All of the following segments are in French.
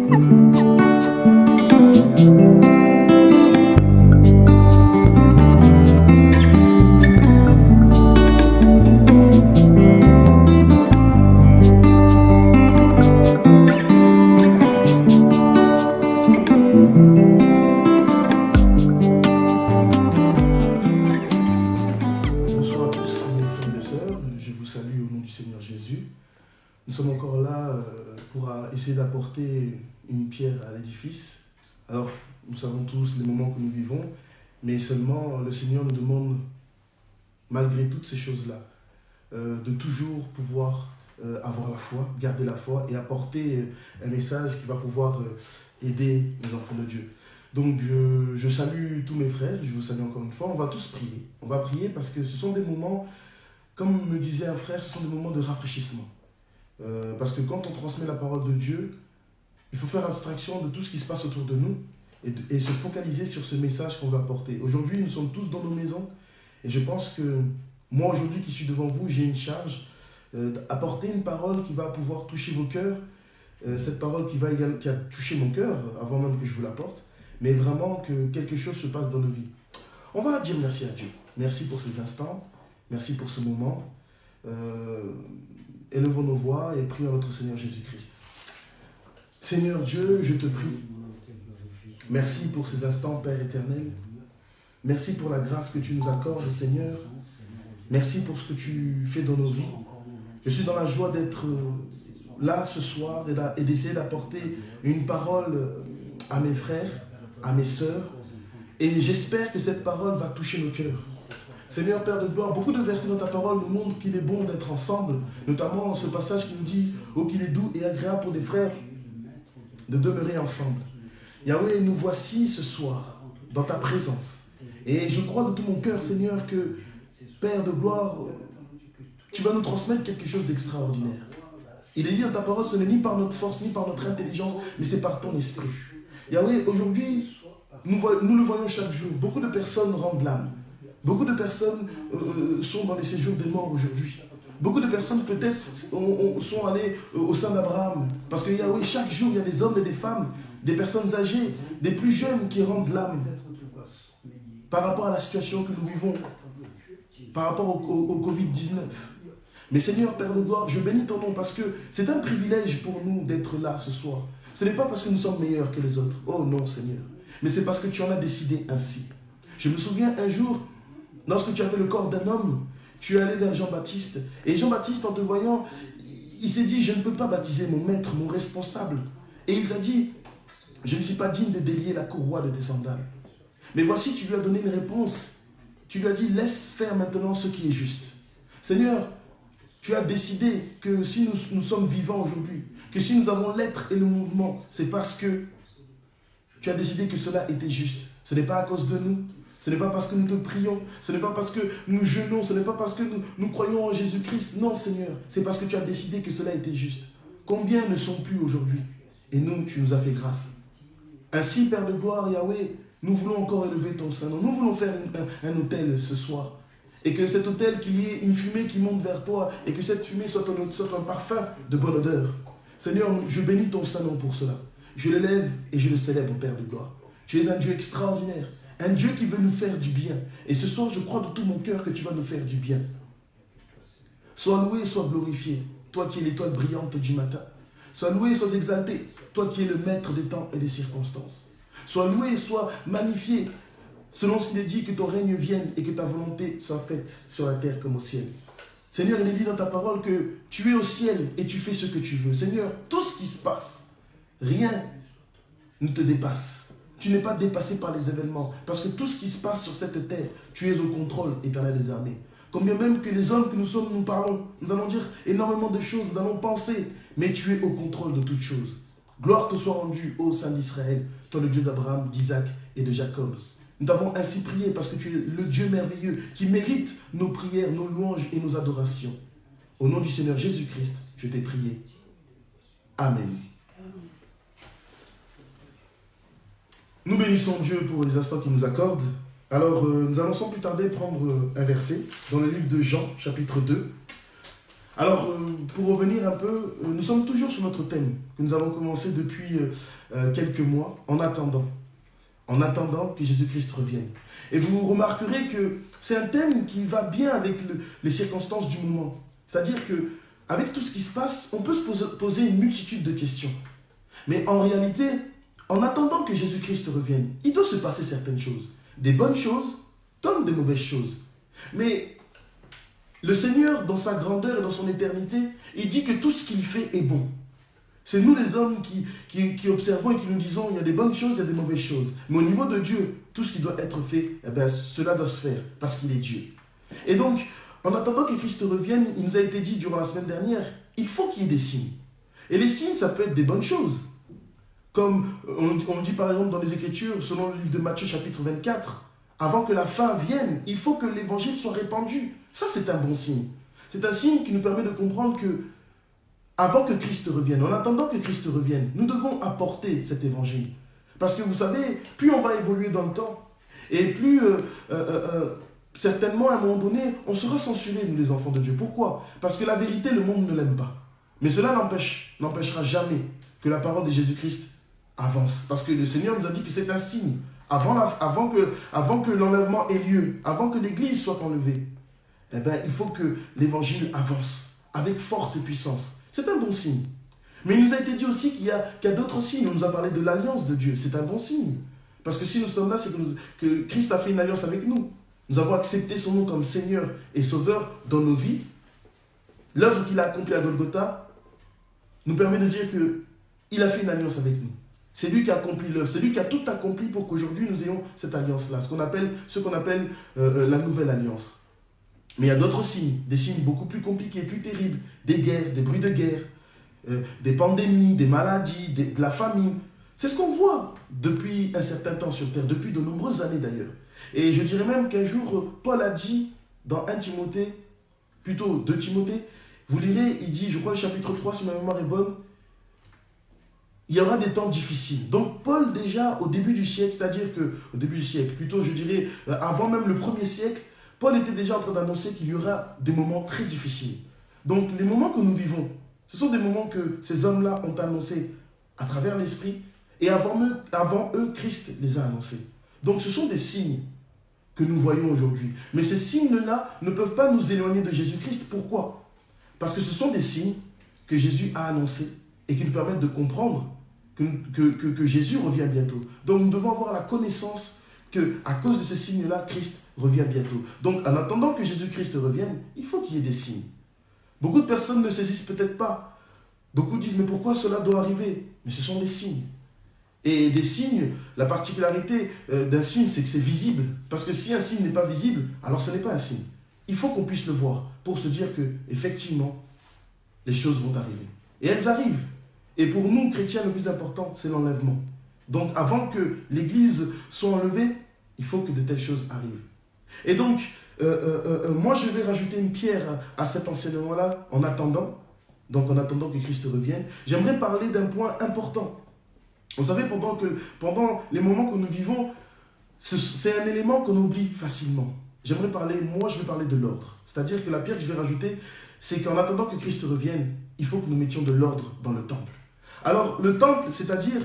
Une pierre à l'édifice. Alors, nous savons tous les moments que nous vivons, mais seulement le Seigneur nous demande, malgré toutes ces choses-là, de toujours pouvoir avoir la foi, garder la foi et apporter un message qui va pouvoir aider les enfants de Dieu. Donc, je salue tous mes frères, je vous salue encore une fois. On va tous prier. On va prier parce que ce sont des moments, comme me disait un frère, ce sont des moments de rafraîchissement. Parce que quand on transmet la parole de Dieu, il faut faire abstraction de tout ce qui se passe autour de nous et se focaliser sur ce message qu'on va apporter. Aujourd'hui, nous sommes tous dans nos maisons et je pense que moi, aujourd'hui, qui suis devant vous, j'ai une charge d'apporter une parole qui va pouvoir toucher vos cœurs, cette parole qui a touché mon cœur avant même que je vous l'apporte, mais vraiment que quelque chose se passe dans nos vies. On va dire merci à Dieu. Merci pour ces instants, merci pour ce moment. Élevons nos voix et prions à notre Seigneur Jésus-Christ. Seigneur Dieu, je te prie. Merci pour ces instants, Père éternel. Merci pour la grâce que tu nous accordes, Seigneur. Merci pour ce que tu fais dans nos vies. Je suis dans la joie d'être là ce soir et d'essayer d'apporter une parole à mes frères, à mes sœurs. Et j'espère que cette parole va toucher nos cœurs. Seigneur Père de gloire, beaucoup de versets dans ta parole nous montrent qu'il est bon d'être ensemble. Notamment ce passage qui nous dit « Oh, qu'il est doux et agréable pour des frères de demeurer ensemble. » Yahweh, nous voici ce soir dans ta présence. Et je crois de tout mon cœur, Seigneur, que Père de gloire, tu vas nous transmettre quelque chose d'extraordinaire. Il est dit dans ta parole, ce n'est ni par notre force, ni par notre intelligence, mais c'est par ton esprit. Yahweh, aujourd'hui, nous le voyons chaque jour. Beaucoup de personnes rendent l'âme. Beaucoup de personnes sont dans les séjours des morts aujourd'hui. Beaucoup de personnes peut-être sont allées au sein d'Abraham. Parce que Yahweh, chaque jour, il y a des hommes et des femmes, des personnes âgées, des plus jeunes qui rendent l'âme. Par rapport à la situation que nous vivons, par rapport au Covid-19. Mais Seigneur, Père de gloire, je bénis ton nom parce que c'est un privilège pour nous d'être là ce soir. Ce n'est pas parce que nous sommes meilleurs que les autres. Oh non, Seigneur. Mais c'est parce que tu en as décidé ainsi. Je me souviens un jour, lorsque tu avais le corps d'un homme, tu es allé vers Jean-Baptiste. Et Jean-Baptiste, en te voyant, il s'est dit, je ne peux pas baptiser mon maître, mon responsable. Et il t'a dit, je ne suis pas digne de délier la courroie de tes sandales. Mais voici, tu lui as donné une réponse. Tu lui as dit, laisse faire maintenant ce qui est juste. Seigneur, tu as décidé que si nous sommes vivants aujourd'hui, que si nous avons l'être et le mouvement, c'est parce que tu as décidé que cela était juste. Ce n'est pas à cause de nous. Ce n'est pas parce que nous te prions, ce n'est pas parce que nous jeûnons, ce n'est pas parce que nous croyons en Jésus-Christ. Non, Seigneur, c'est parce que tu as décidé que cela était juste. Combien ne sont plus aujourd'hui? Et nous, tu nous as fait grâce. Ainsi, Père de gloire, Yahweh, nous voulons encore élever ton Saint-Nom. Nous voulons faire un autel ce soir. Et que cet autel, qu'il y ait une fumée qui monte vers toi, et que cette fumée soit un parfum de bonne odeur. Seigneur, je bénis ton Saint-Nom pour cela. Je l'élève et je le célèbre, Père de gloire. Tu es un Dieu extraordinaire. Un Dieu qui veut nous faire du bien. Et ce soir, je crois de tout mon cœur que tu vas nous faire du bien. Sois loué, sois glorifié, toi qui es l'étoile brillante du matin. Sois loué, sois exalté, toi qui es le maître des temps et des circonstances. Sois loué, sois magnifié, selon ce qu'il est dit, que ton règne vienne et que ta volonté soit faite sur la terre comme au ciel. Seigneur, il est dit dans ta parole que tu es au ciel et tu fais ce que tu veux. Seigneur, tout ce qui se passe, rien ne te dépasse. Tu n'es pas dépassé par les événements. Parce que tout ce qui se passe sur cette terre, tu es au contrôle éternel des armées. Combien même que les hommes que nous sommes, nous parlons, nous allons dire énormément de choses, nous allons penser, mais tu es au contrôle de toutes choses. Gloire te soit rendue, ô Saint d'Israël, toi le Dieu d'Abraham, d'Isaac et de Jacob. Nous t'avons ainsi prié parce que tu es le Dieu merveilleux qui mérite nos prières, nos louanges et nos adorations. Au nom du Seigneur Jésus-Christ, je t'ai prié. Amen. Nous bénissons Dieu pour les instants qu'il nous accorde. Alors, nous allons sans plus tarder prendre un verset dans le livre de Jean, chapitre 2. Alors, pour revenir un peu, nous sommes toujours sur notre thème que nous avons commencé depuis quelques mois, en attendant que Jésus-Christ revienne. Et vous remarquerez que c'est un thème qui va bien avec les circonstances du moment. C'est-à-dire que avec tout ce qui se passe, on peut se poser une multitude de questions. Mais en réalité, en attendant que Jésus-Christ revienne, il doit se passer certaines choses. Des bonnes choses comme des mauvaises choses. Mais le Seigneur, dans sa grandeur et dans son éternité, il dit que tout ce qu'il fait est bon. C'est nous les hommes qui observons et qui nous disons il y a des bonnes choses, il y a des mauvaises choses. Mais au niveau de Dieu, tout ce qui doit être fait, eh bien, cela doit se faire parce qu'il est Dieu. Et donc, en attendant que Christ revienne, il nous a été dit durant la semaine dernière, il faut qu'il y ait des signes. Et les signes, ça peut être des bonnes choses. Comme on dit par exemple dans les Écritures, selon le livre de Matthieu chapitre 24, avant que la fin vienne, il faut que l'évangile soit répandu. Ça, c'est un bon signe. C'est un signe qui nous permet de comprendre que, avant que Christ revienne, en attendant que Christ revienne, nous devons apporter cet évangile. Parce que vous savez, plus on va évoluer dans le temps, et plus, certainement, à un moment donné, on sera censurés, nous les enfants de Dieu. Pourquoi? Parce que la vérité, le monde ne l'aime pas. Mais cela n'empêchera jamais que la parole de Jésus-Christ avance. Parce que le Seigneur nous a dit que c'est un signe. Avant que l'enlèvement ait lieu, avant que l'Église soit enlevée, eh bien, il faut que l'Évangile avance avec force et puissance. C'est un bon signe. Mais il nous a été dit aussi qu'il y a d'autres signes. On nous a parlé de l'alliance de Dieu. C'est un bon signe. Parce que si nous sommes là, c'est que Christ a fait une alliance avec nous. Nous avons accepté son nom comme Seigneur et Sauveur dans nos vies. L'œuvre qu'il a accomplie à Golgotha nous permet de dire qu'il a fait une alliance avec nous. C'est lui qui a accompli l'œuvre, c'est lui qui a tout accompli pour qu'aujourd'hui nous ayons cette alliance-là, ce qu'on appelle la nouvelle alliance. Mais il y a d'autres signes, des signes beaucoup plus compliqués, plus terribles, des guerres, des bruits de guerre, des pandémies, des maladies, de la famine. C'est ce qu'on voit depuis un certain temps sur terre, depuis de nombreuses années d'ailleurs. Et je dirais même qu'un jour, Paul a dit dans 1 Timothée, plutôt 2 Timothée, vous lirez, il dit, je crois le chapitre 3, si ma mémoire est bonne, il y aura des temps difficiles. Donc Paul déjà au début du siècle, c'est-à-dire qu'au début du siècle, plutôt je dirais avant même le 1er siècle, Paul était déjà en train d'annoncer qu'il y aura des moments très difficiles. Donc les moments que nous vivons, ce sont des moments que ces hommes-là ont annoncés à travers l'Esprit et avant eux, Christ les a annoncés. Donc ce sont des signes que nous voyons aujourd'hui. Mais ces signes-là ne peuvent pas nous éloigner de Jésus-Christ. Pourquoi? Parce que ce sont des signes que Jésus a annoncés et qui nous permettent de comprendre que Jésus revient bientôt. Donc nous devons avoir la connaissance qu'à cause de ces signes-là, Christ revient bientôt. Donc en attendant que Jésus-Christ revienne, il faut qu'il y ait des signes. Beaucoup de personnes ne saisissent peut-être pas. Beaucoup disent, mais pourquoi cela doit arriver? Mais ce sont des signes. Et des signes, la particularité d'un signe, c'est que c'est visible. Parce que si un signe n'est pas visible, alors ce n'est pas un signe. Il faut qu'on puisse le voir pour se dire que, effectivement, les choses vont arriver. Et elles arrivent. Et pour nous, chrétiens, le plus important, c'est l'enlèvement. Donc, avant que l'Église soit enlevée, il faut que de telles choses arrivent. Et donc, moi, je vais rajouter une pierre à cet enseignement-là en attendant. Donc, en attendant que Christ revienne. J'aimerais parler d'un point important. Vous savez, pendant les moments que nous vivons, c'est un élément qu'on oublie facilement. Je vais parler de l'ordre. C'est-à-dire que la pierre que je vais rajouter, c'est qu'en attendant que Christ revienne, il faut que nous mettions de l'ordre dans le temple. Alors, le temple, c'est-à-dire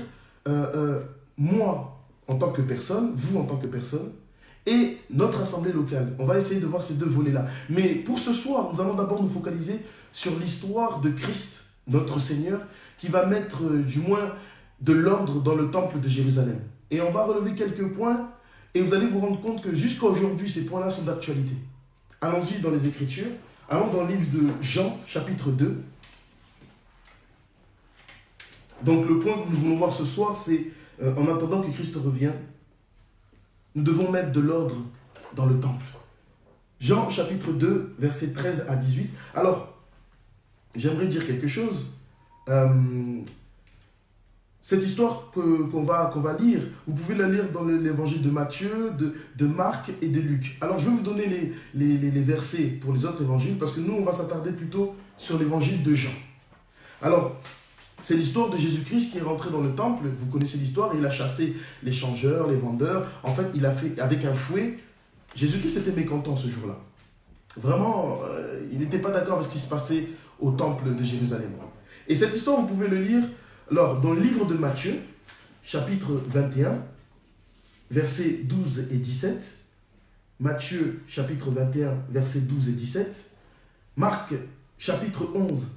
moi en tant que personne, vous en tant que personne, et notre assemblée locale. On va essayer de voir ces deux volets-là. Mais pour ce soir, nous allons d'abord nous focaliser sur l'histoire de Christ, notre Seigneur, qui va mettre du moins de l'ordre dans le temple de Jérusalem. Et on va relever quelques points, et vous allez vous rendre compte que jusqu'à aujourd'hui, ces points-là sont d'actualité. Allons-y dans les Écritures. Allons dans le livre de Jean, chapitre 2. Donc le point que nous voulons voir ce soir, c'est en attendant que Christ revienne, nous devons mettre de l'ordre dans le temple. Jean, chapitre 2, versets 13 à 18. Alors, j'aimerais dire quelque chose. Cette histoire qu'on va lire, vous pouvez la lire dans l'évangile de Matthieu, de Marc et de Luc. Alors je vais vous donner les versets pour les autres évangiles, parce que nous on va s'attarder plutôt sur l'évangile de Jean. Alors, c'est l'histoire de Jésus-Christ qui est rentré dans le temple, vous connaissez l'histoire, et il a chassé les changeurs, les vendeurs. En fait, il a fait avec un fouet. Jésus-Christ était mécontent ce jour-là. Vraiment, il n'était pas d'accord avec ce qui se passait au temple de Jérusalem. Et cette histoire, vous pouvez le lire alors, dans le livre de Matthieu, chapitre 21, versets 12 et 17. Matthieu, chapitre 21, versets 12 et 17. Marc, chapitre 11,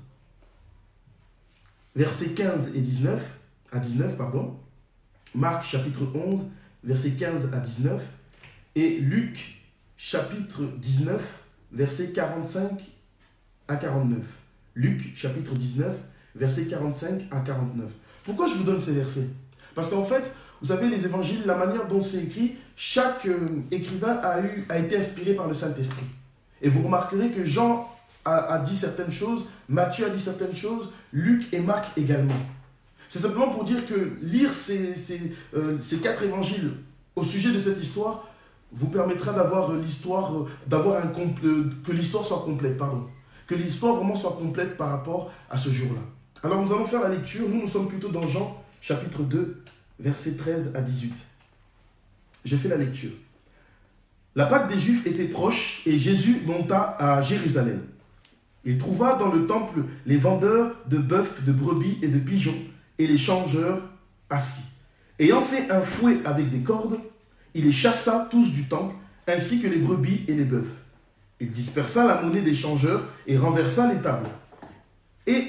versets 15 et 19, à 19, pardon. Marc, chapitre 11, versets 15 à 19. Et Luc, chapitre 19, versets 45 à 49. Luc, chapitre 19, versets 45 à 49. Pourquoi je vous donne ces versets? Parce qu'en fait, vous savez, les évangiles, la manière dont c'est écrit, chaque écrivain a été inspiré par le Saint-Esprit. Et vous remarquerez que Jean a dit certaines choses, Matthieu a dit certaines choses, Luc et Marc également. C'est simplement pour dire que lire ces 4 évangiles au sujet de cette histoire vous permettra d'avoir l'histoire, que l'histoire soit complète, pardon. Que l'histoire vraiment soit complète par rapport à ce jour-là. Alors nous allons faire la lecture, nous sommes plutôt dans Jean, chapitre 2, versets 13 à 18. Je fais la lecture. La Pâque des Juifs était proche et Jésus monta à Jérusalem. Il trouva dans le temple les vendeurs de bœufs, de brebis et de pigeons et les changeurs assis. Ayant fait un fouet avec des cordes, il les chassa tous du temple, ainsi que les brebis et les bœufs. Il dispersa la monnaie des changeurs et renversa les tables. Et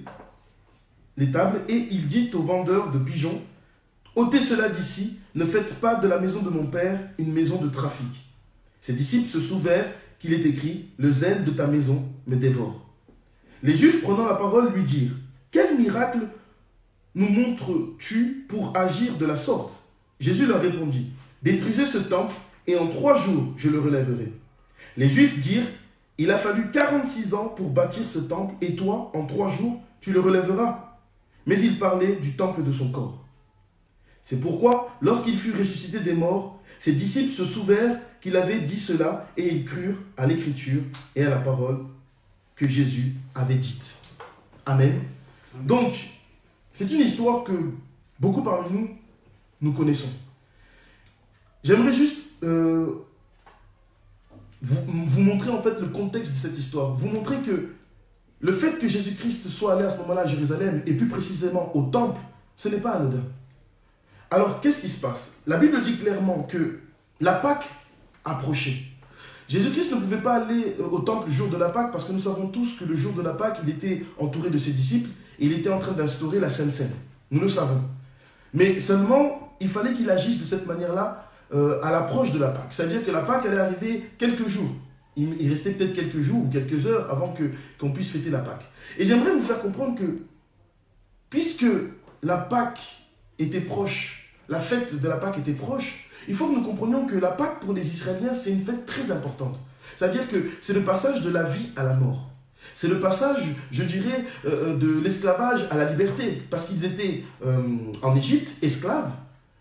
il dit aux vendeurs de pigeons, « Ôtez cela d'ici, ne faites pas de la maison de mon père une maison de trafic. » Ses disciples se souvinrent qu'il est écrit, « Le zèle de ta maison me dévore. » Les Juifs, prenant la parole, lui dirent, « Quel miracle nous montres-tu pour agir de la sorte ?» Jésus leur répondit, « Détruisez ce temple, et en 3 jours je le relèverai. » Les Juifs dirent, « Il a fallu 46 ans pour bâtir ce temple, et toi, en 3 jours, tu le relèveras. » Mais il parlait du temple de son corps. C'est pourquoi, lorsqu'il fut ressuscité des morts, ses disciples se souvinrent qu'il avait dit cela, et ils crurent à l'écriture et à la parole que Jésus avait dite. Amen. Donc, c'est une histoire que beaucoup parmi nous connaissons. J'aimerais juste vous montrer en fait le contexte de cette histoire. Vous montrer que le fait que Jésus-Christ soit allé à ce moment-là à Jérusalem, et plus précisément au temple, ce n'est pas anodin. Alors, qu'est-ce qui se passe? La Bible dit clairement que la Pâque approchait. Jésus-Christ ne pouvait pas aller au temple le jour de la Pâque parce que nous savons tous que le jour de la Pâque, il était entouré de ses disciples et il était en train d'instaurer la Sainte Seine. Nous le savons. Mais seulement, il fallait qu'il agisse de cette manière-là à l'approche de la Pâque. C'est-à-dire que la Pâque allait arriver quelques jours. Il restait peut-être quelques jours ou quelques heures avant qu'on puisse fêter la Pâque. Et j'aimerais vous faire comprendre que, puisque la Pâque était proche, la fête de la Pâque était proche, il faut que nous comprenions que la Pâque pour les Israéliens, c'est une fête très importante. C'est-à-dire que c'est le passage de la vie à la mort. C'est le passage, je dirais, de l'esclavage à la liberté. Parce qu'ils étaient en Égypte, esclaves.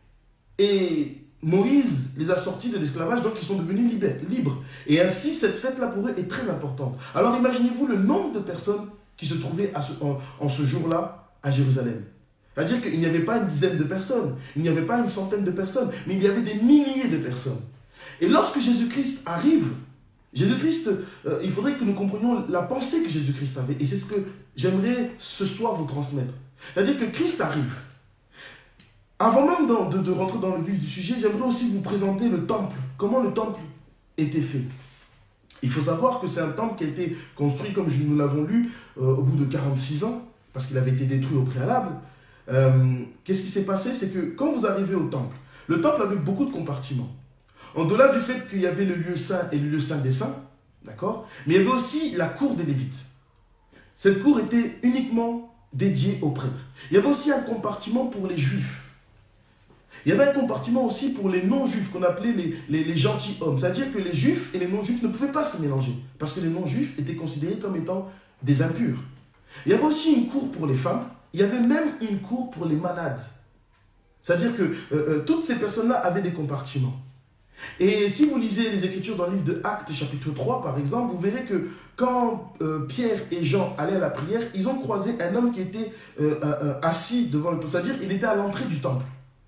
Et Moïse les a sortis de l'esclavage, donc ils sont devenus libres. Et ainsi, cette fête-là pour eux est très importante. Alors imaginez-vous le nombre de personnes qui se trouvaient en ce jour-là à Jérusalem. C'est-à-dire qu'il n'y avait pas une dizaine de personnes, il n'y avait pas une centaine de personnes, mais il y avait des milliers de personnes. Et lorsque Jésus-Christ arrive, Jésus-Christ, il faudrait que nous comprenions la pensée que Jésus-Christ avait. Et c'est ce que j'aimerais ce soir vous transmettre. C'est-à-dire que Christ arrive. Avant même de rentrer dans le vif du sujet, j'aimerais aussi vous présenter le temple. Comment le temple était fait. Il faut savoir que c'est un temple qui a été construit, comme nous l'avons lu, au bout de 46 ans, parce qu'il avait été détruit au préalable. Qu'est-ce qui s'est passé? C'est que quand vous arrivez au temple, le temple avait beaucoup de compartiments. En-delà du fait qu'il y avait le lieu saint et le lieu saint des saints, d'accord, mais il y avait aussi la cour des Lévites. Cette cour était uniquement dédiée aux prêtres. Il y avait aussi un compartiment pour les juifs. Il y avait un compartiment aussi pour les non-juifs, qu'on appelait les gentilshommes. C'est-à-dire que les juifs et les non-juifs ne pouvaient pas se mélanger, parce que les non-juifs étaient considérés comme étant des impurs. Il y avait aussi une cour pour les femmes. Il y avait même une cour pour les malades. C'est-à-dire que toutes ces personnes-là avaient des compartiments. Et si vous lisez les Écritures dans le livre de Actes, chapitre 3, par exemple, vous verrez que quand Pierre et Jean allaient à la prière, ils ont croisé un homme qui était assis devant le temple. C'est-à-dire qu'il était à l'entrée du temple.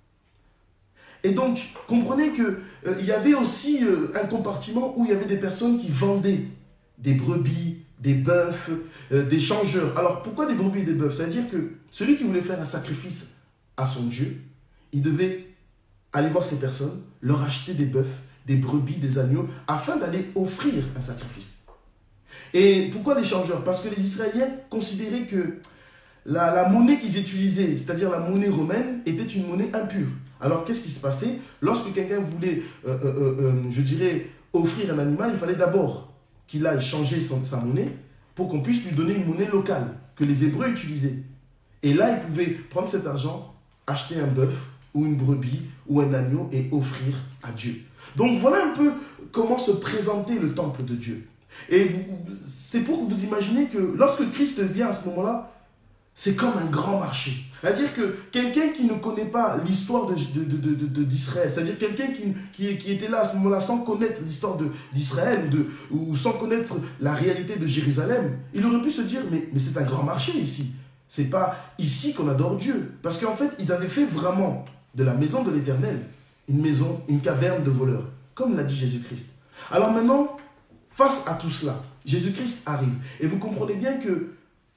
Et donc, comprenez qu'il y avait aussi un compartiment où il y avait des personnes qui vendaient des brebis, des bœufs, des changeurs. Alors pourquoi des brebis et des bœufs? C'est-à-dire que celui qui voulait faire un sacrifice à son Dieu, il devait aller voir ces personnes, leur acheter des bœufs, des brebis, des agneaux, afin d'aller offrir un sacrifice. Et pourquoi les changeurs? Parce que les Israéliens considéraient que la monnaie qu'ils utilisaient, c'est-à-dire la monnaie romaine, était une monnaie impure. Alors qu'est-ce qui se passait? Lorsque quelqu'un voulait, je dirais, offrir un animal, il fallait d'abord qu'il aille changer sa monnaie pour qu'on puisse lui donner une monnaie locale que les Hébreux utilisaient. Et là, il pouvait prendre cet argent, acheter un bœuf ou une brebis ou un agneau et offrir à Dieu. Donc voilà un peu comment se présentait le temple de Dieu. Et c'est pour que vous imaginez que lorsque Christ vient à ce moment-là, c'est comme un grand marché. C'est-à-dire que quelqu'un qui ne connaît pas l'histoire d'Israël, c'est-à-dire quelqu'un qui était là à ce moment-là sans connaître l'histoire d'Israël ou sans connaître la réalité de Jérusalem, il aurait pu se dire, mais c'est un grand marché ici. C'est pas ici qu'on adore Dieu. Parce qu'en fait, ils avaient fait vraiment de la maison de l'Éternel une maison, une caverne de voleurs, comme l'a dit Jésus-Christ. Alors maintenant, face à tout cela, Jésus-Christ arrive. Et vous comprenez bien que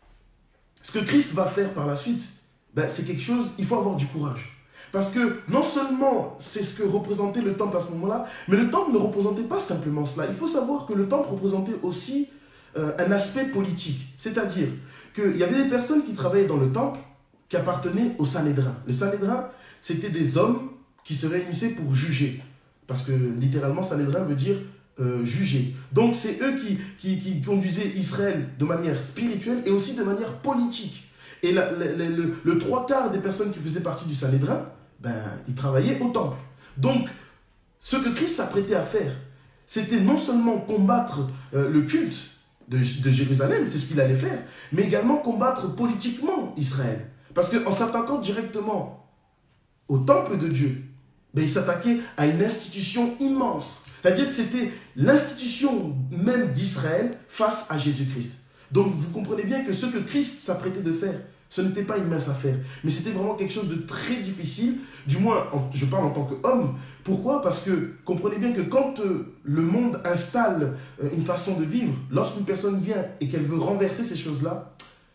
ce que Christ va faire par la suite, c'est quelque chose, il faut avoir du courage. Parce que non seulement c'est ce que représentait le temple à ce moment-là, mais le temple ne représentait pas simplement cela. Il faut savoir que le temple représentait aussi un aspect politique. C'est-à-dire qu'il y avait des personnes qui travaillaient dans le temple qui appartenaient au Sanhédrin. Le Sanhédrin, c'était des hommes qui se réunissaient pour juger. Parce que littéralement, Sanhédrin veut dire juger. Donc c'est eux qui conduisaient Israël de manière spirituelle et aussi de manière politique. Et le trois quarts des personnes qui faisaient partie du Sanhédrin, ils travaillaient au temple. Donc ce que Christ s'apprêtait à faire, c'était non seulement combattre le culte de Jérusalem, c'est ce qu'il allait faire, mais également combattre politiquement Israël. Parce qu'en s'attaquant directement au temple de Dieu, il s'attaquait à une institution immense. C'est-à-dire que c'était l'institution même d'Israël face à Jésus-Christ. Donc vous comprenez bien que ce que Christ s'apprêtait de faire, ce n'était pas une mince affaire, mais c'était vraiment quelque chose de très difficile, du moins je parle en tant qu'homme. Pourquoi? Parce que comprenez bien que quand le monde installe une façon de vivre, lorsqu'une personne vient et qu'elle veut renverser ces choses-là,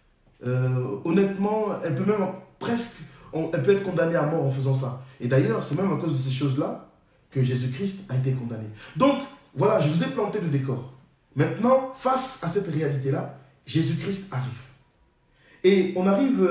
honnêtement, elle peut même elle peut être condamnée à mort en faisant ça. Et d'ailleurs, c'est même à cause de ces choses-là que Jésus-Christ a été condamné. Donc, voilà, je vous ai planté le décor. Maintenant, face à cette réalité-là, Jésus-Christ arrive. Et on arrive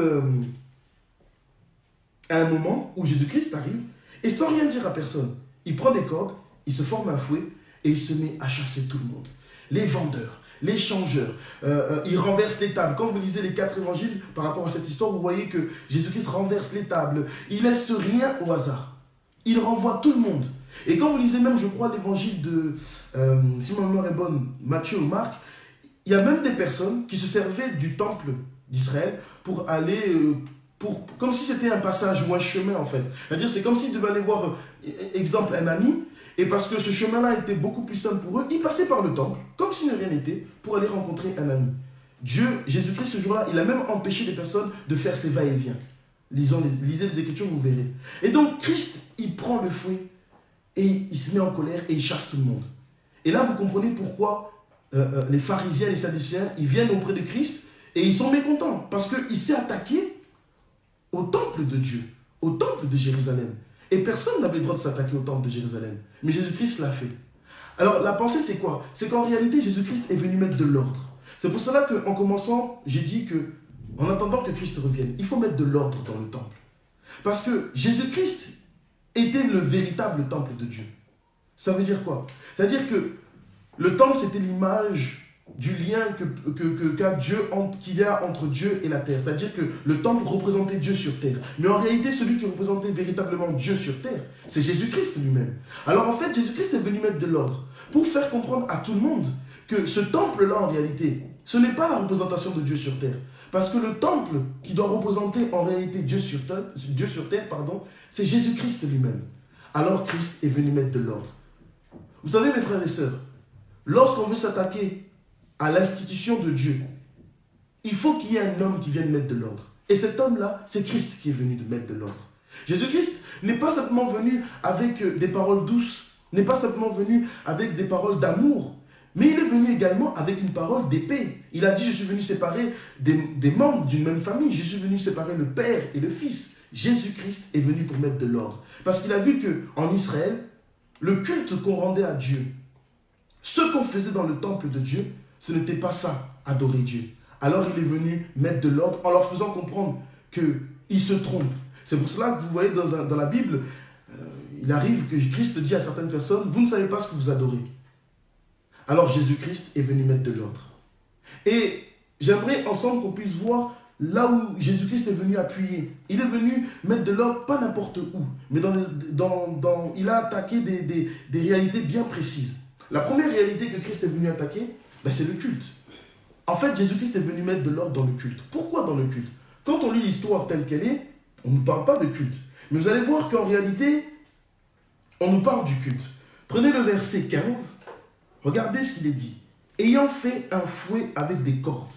à un moment où Jésus-Christ arrive, et sans rien dire à personne, il prend des cordes, il se forme un fouet, et il se met à chasser tout le monde. Les vendeurs, les changeurs, il renverse les tables. Quand vous lisez les 4 évangiles par rapport à cette histoire, vous voyez que Jésus-Christ renverse les tables. Il laisse rien au hasard. Il renvoie tout le monde. Et quand vous lisez même, je crois, l'évangile de, si ma mémoire est bonne, Matthieu ou Marc, il y a même des personnes qui se servaient du temple d'Israël pour aller, comme si c'était un passage ou un chemin en fait. C'est-à-dire c'est comme s'ils devaient aller voir, exemple, un ami, et parce que ce chemin-là était beaucoup plus simple pour eux, ils passaient par le temple, comme si de rien n'était, pour aller rencontrer un ami. Dieu, Jésus-Christ, ce jour-là, il a même empêché des personnes de faire ces va-et-vient. Lisez les Écritures, vous verrez. Et donc, Christ, il prend le fouet, et il se met en colère, et il chasse tout le monde. Et là, vous comprenez pourquoi les pharisiens et les sadducéens, ils viennent auprès de Christ, et ils sont mécontents, parce qu'il s'est attaqué au temple de Dieu, au temple de Jérusalem. Et personne n'avait le droit de s'attaquer au temple de Jérusalem. Mais Jésus-Christ l'a fait. Alors la pensée c'est quoi? C'est qu'en réalité Jésus-Christ est venu mettre de l'ordre. C'est pour cela qu'en commençant, j'ai dit que, en attendant que Christ revienne, il faut mettre de l'ordre dans le temple. Parce que Jésus-Christ était le véritable temple de Dieu. Ça veut dire quoi? C'est-à-dire que le temple c'était l'image du lien qu'il y a entre Dieu et la terre. C'est-à-dire que le temple représentait Dieu sur terre. Mais en réalité, celui qui représentait véritablement Dieu sur terre, c'est Jésus-Christ lui-même. Alors en fait, Jésus-Christ est venu mettre de l'ordre pour faire comprendre à tout le monde que ce temple-là, en réalité, ce n'est pas la représentation de Dieu sur terre. Parce que le temple qui doit représenter en réalité Dieu sur terre, c'est Jésus-Christ lui-même. Alors Christ est venu mettre de l'ordre. Vous savez, mes frères et sœurs, lorsqu'on veut s'attaquer à l'institution de Dieu, il faut qu'il y ait un homme qui vienne mettre de l'ordre. Et cet homme-là, c'est Christ qui est venu de mettre de l'ordre. Jésus-Christ n'est pas simplement venu avec des paroles douces, n'est pas simplement venu avec des paroles d'amour, Mais il est venu également avec une parole d'épée. Il a dit, je suis venu séparer des membres d'une même famille. Je suis venu séparer le Père et le Fils. Jésus-Christ est venu pour mettre de l'ordre. Parce qu'il a vu qu'en Israël, le culte qu'on rendait à Dieu, ce qu'on faisait dans le temple de Dieu, ce n'était pas ça, adorer Dieu. Alors il est venu mettre de l'ordre en leur faisant comprendre qu'ils se trompent. C'est pour cela que vous voyez dans la Bible, il arrive que Christ dit à certaines personnes, vous ne savez pas ce que vous adorez. Alors Jésus-Christ est venu mettre de l'ordre. Et j'aimerais ensemble qu'on puisse voir là où Jésus-Christ est venu appuyer. Il est venu mettre de l'ordre, pas n'importe où, mais il a attaqué des réalités bien précises. La première réalité que Christ est venu attaquer, c'est le culte. En fait, Jésus-Christ est venu mettre de l'ordre dans le culte. Pourquoi dans le culte? Quand on lit l'histoire telle qu'elle est, on ne parle pas de culte. Mais vous allez voir qu'en réalité, on nous parle du culte. Prenez le verset 15. Regardez ce qu'il est dit. Ayant fait un fouet avec des cordes.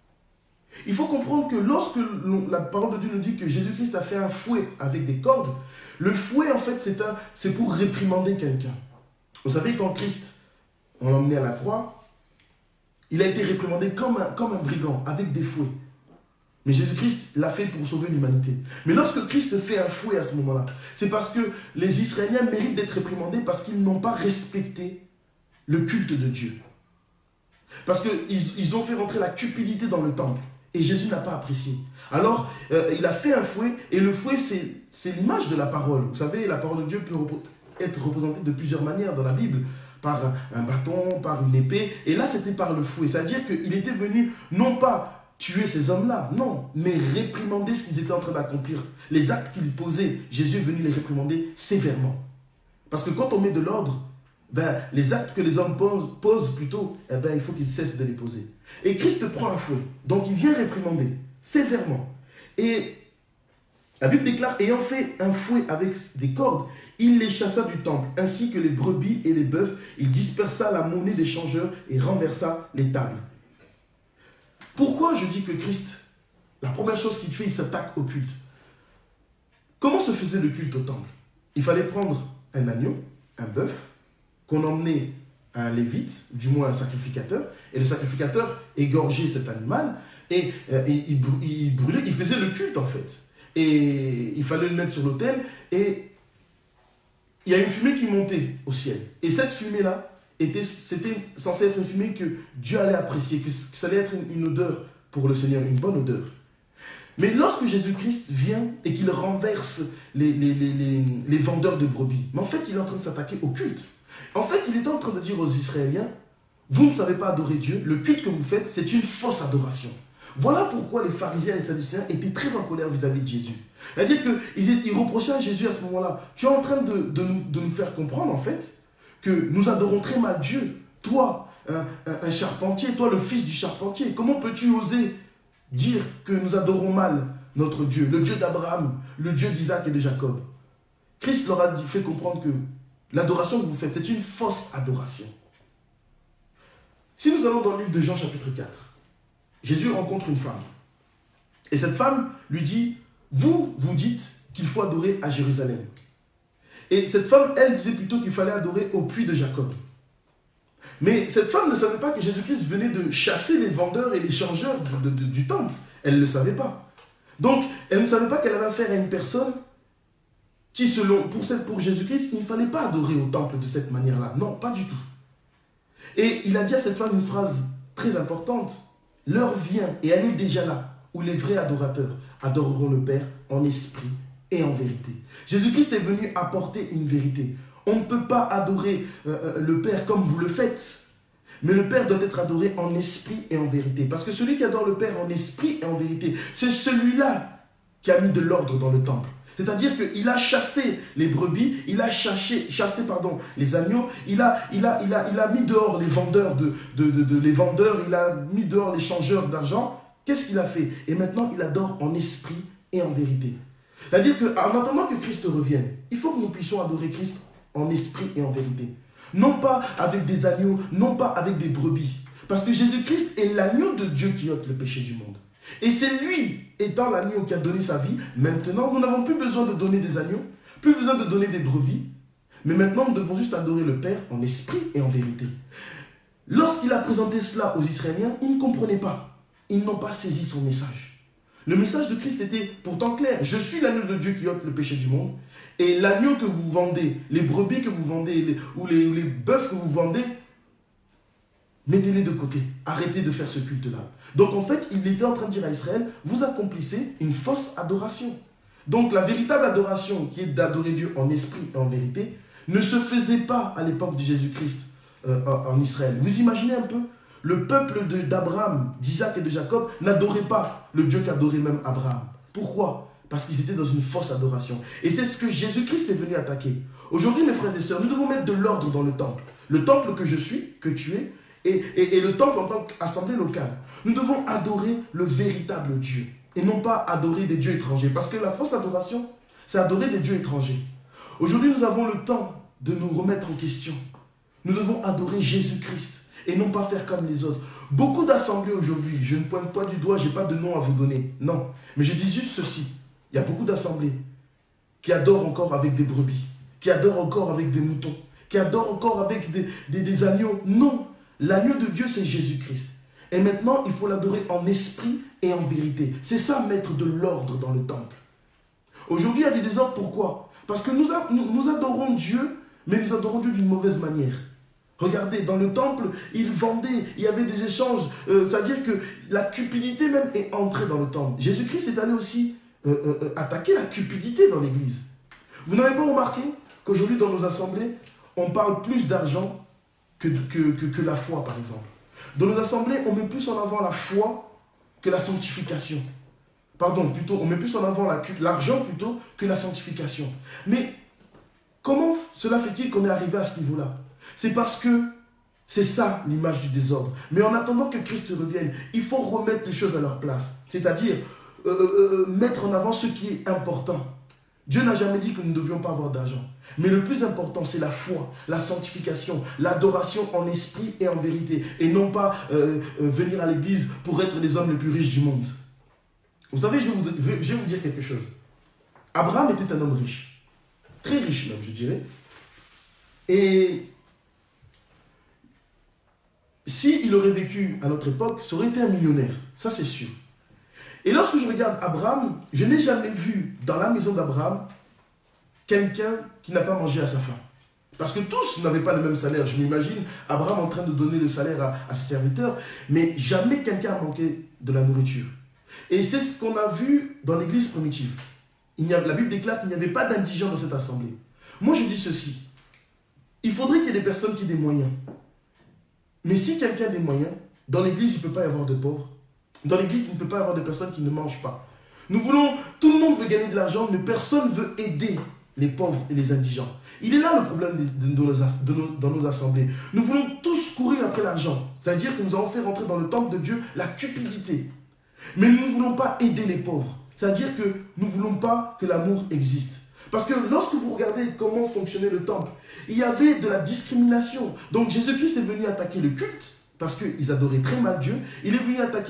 Il faut comprendre que lorsque la parole de Dieu nous dit que Jésus-Christ a fait un fouet avec des cordes, le fouet, en fait, c'est pour réprimander quelqu'un. Vous savez, quand Christ, on l'a emmené à la croix, il a été réprimandé comme un brigand, avec des fouets. Mais Jésus-Christ l'a fait pour sauver l'humanité. Mais lorsque Christ fait un fouet à ce moment-là, c'est parce que les Israéliens méritent d'être réprimandés parce qu'ils n'ont pas respecté le culte de Dieu. Parce qu'ils ont fait rentrer la cupidité dans le temple. Et Jésus n'a pas apprécié. Alors, il a fait un fouet. Et le fouet, c'est l'image de la parole. Vous savez, la parole de Dieu peut être représentée de plusieurs manières dans la Bible. Par un bâton, par une épée. Et là, c'était par le fouet. C'est-à-dire qu'il était venu, non pas tuer ces hommes-là, non, mais réprimander ce qu'ils étaient en train d'accomplir. Les actes qu'ils posaient, Jésus est venu les réprimander sévèrement. Parce que quand on met de l'ordre, les actes que les hommes posent plutôt, il faut qu'ils cessent de les poser. Et Christ prend un fouet, donc il vient réprimander sévèrement. Et la Bible déclare, ayant fait un fouet avec des cordes, il les chassa du temple, ainsi que les brebis et les bœufs. Il dispersa la monnaie des changeurs et renversa les tables. Pourquoi je dis que Christ, la première chose qu'il fait, il s'attaque au culte? Comment se faisait le culte au temple? Il fallait prendre un agneau, un bœuf, qu'on emmenait à un lévite, du moins un sacrificateur, et le sacrificateur égorgeait cet animal, et il brûlait, il faisait le culte en fait. Et il fallait le mettre sur l'autel, et il y a une fumée qui montait au ciel. Et cette fumée-là, c'était censé être une fumée que Dieu allait apprécier, que ça allait être une odeur pour le Seigneur, une bonne odeur. Mais lorsque Jésus-Christ vient et qu'il renverse les vendeurs de brebis, mais en fait, il est en train de s'attaquer au culte. En fait, il était en train de dire aux Israéliens, vous ne savez pas adorer Dieu, le culte que vous faites, c'est une fausse adoration. Voilà pourquoi les pharisiens et les sadducéens étaient très en colère vis-à-vis de Jésus. C'est-à-dire qu'ils reprochaient à Jésus à ce moment-là, tu es en train de nous faire comprendre en fait, que nous adorons très mal Dieu. Toi, un charpentier, toi le fils du charpentier, comment peux-tu oser dire que nous adorons mal notre Dieu, le Dieu d'Abraham, le Dieu d'Isaac et de Jacob? Christ leur a fait comprendre que l'adoration que vous faites, c'est une fausse adoration. Si nous allons dans le livre de Jean chapitre 4, Jésus rencontre une femme. Et cette femme lui dit, vous dites qu'il faut adorer à Jérusalem. Et cette femme, elle disait plutôt qu'il fallait adorer au puits de Jacob. Mais cette femme ne savait pas que Jésus-Christ venait de chasser les vendeurs et les changeurs du temple. Elle ne le savait pas. Donc, elle ne savait pas qu'elle avait affaire à une personne qui, pour Jésus-Christ, il ne fallait pas adorer au temple de cette manière-là. Non, pas du tout. Et il a dit à cette femme une phrase très importante. L'heure vient, et elle est déjà là, où les vrais adorateurs adoreront le Père en esprit et en vérité. Jésus-Christ est venu apporter une vérité. On ne peut pas adorer le Père comme vous le faites. Mais le Père doit être adoré en esprit et en vérité. Parce que celui qui adore le Père en esprit et en vérité, c'est celui-là qui a mis de l'ordre dans le temple. C'est-à-dire qu'il a chassé les brebis, il a chassé les agneaux, il a mis dehors les vendeurs, il a mis dehors les changeurs d'argent. Qu'est-ce qu'il a fait? Et maintenant, il adore en esprit et en vérité. C'est-à-dire qu'en attendant que Christ revienne, il faut que nous puissions adorer Christ en esprit et en vérité. Non pas avec des agneaux, non pas avec des brebis. Parce que Jésus-Christ est l'agneau de Dieu qui ôte le péché du monde. Et c'est lui, étant l'agneau qui a donné sa vie, maintenant, nous n'avons plus besoin de donner des agneaux, plus besoin de donner des brebis, mais maintenant, nous devons juste adorer le Père en esprit et en vérité. lorsqu'il a présenté cela aux Israéliens, ils ne comprenaient pas. Ils n'ont pas saisi son message. Le message de Christ était pourtant clair. Je suis l'agneau de Dieu qui ôte le péché du monde. Et l'agneau que vous vendez, les brebis que vous vendez, ou les bœufs que vous vendez, mettez-les de côté. Arrêtez de faire ce culte-là. Donc en fait, il était en train de dire à Israël, vous accomplissez une fausse adoration. Donc la véritable adoration, qui est d'adorer Dieu en esprit et en vérité, ne se faisait pas à l'époque de Jésus-Christ en Israël. Vous imaginez un peu? Le peuple d'Abraham, d'Isaac et de Jacob n'adorait pas le Dieu qu'adorait même Abraham. Pourquoi? Parce qu'ils étaient dans une fausse adoration. Et c'est ce que Jésus-Christ est venu attaquer. Aujourd'hui, mes frères et sœurs, nous devons mettre de l'ordre dans le temple. Le temple que je suis, que tu es, et le temple en tant qu'assemblée locale. Nous devons adorer le véritable Dieu et non pas adorer des dieux étrangers. Parce que la fausse adoration, c'est adorer des dieux étrangers. Aujourd'hui, nous avons le temps de nous remettre en question. Nous devons adorer Jésus-Christ et non pas faire comme les autres. Beaucoup d'assemblées aujourd'hui, je ne pointe pas du doigt, je n'ai pas de nom à vous donner. Non, mais je dis juste ceci. Il y a beaucoup d'assemblées qui adorent encore avec des brebis, qui adorent encore avec des moutons, qui adorent encore avec des agneaux. Non, l'agneau de Dieu, c'est Jésus-Christ. Et maintenant, il faut l'adorer en esprit et en vérité. C'est ça, mettre de l'ordre dans le temple. Aujourd'hui, il y a des désordres. Pourquoi? Parce que nous adorons Dieu, mais nous adorons Dieu d'une mauvaise manière. Regardez, dans le temple, ils vendaient, il y avait des échanges. C'est-à-dire que la cupidité même est entrée dans le temple. Jésus-Christ est allé aussi attaquer la cupidité dans l'église. Vous n'avez pas remarqué qu'aujourd'hui, dans nos assemblées, on parle plus d'argent que la foi, par exemple. Dans nos assemblées, on met plus en avant la foi que la sanctification. Pardon, plutôt, on met plus en avant l'argent plutôt que la sanctification. Mais comment cela fait-il qu'on est arrivé à ce niveau-là? C'est parce que c'est ça l'image du désordre. Mais en attendant que Christ revienne, il faut remettre les choses à leur place. C'est-à-dire mettre en avant ce qui est important. Dieu n'a jamais dit que nous ne devions pas avoir d'argent. Mais le plus important, c'est la foi, la sanctification, l'adoration en esprit et en vérité. Et non pas venir à l'église pour être les hommes les plus riches du monde. Vous savez, je vais vous dire quelque chose. Abraham était un homme riche. Très riche même, je dirais. Et s'il aurait vécu à notre époque, ça aurait été un millionnaire. Ça, c'est sûr. Et lorsque je regarde Abraham, je n'ai jamais vu dans la maison d'Abraham quelqu'un qui n'a pas mangé à sa faim. Parce que tous n'avaient pas le même salaire. Je m'imagine Abraham en train de donner le salaire à ses serviteurs, mais jamais quelqu'un a manqué de la nourriture. Et c'est ce qu'on a vu dans l'église primitive. La Bible déclare qu'il n'y avait pas d'indigents dans cette assemblée. Moi, je dis ceci. Il faudrait qu'il y ait des personnes qui aient des moyens. Mais si quelqu'un a des moyens, dans l'église, il ne peut pas y avoir de pauvres. Dans l'église, il ne peut pas y avoir de personnes qui ne mangent pas. Tout le monde veut gagner de l'argent, mais personne ne veut aider les pauvres et les indigents. Il est là le problème dans nos assemblées. Nous voulons tous courir après l'argent. C'est-à-dire que nous avons fait rentrer dans le temple de Dieu la cupidité. Mais nous ne voulons pas aider les pauvres. C'est-à-dire que nous ne voulons pas que l'amour existe. Parce que lorsque vous regardez comment fonctionnait le temple, il y avait de la discrimination. Donc Jésus-Christ est venu attaquer le culte, parce qu'ils adoraient très mal Dieu. Il est venu attaquer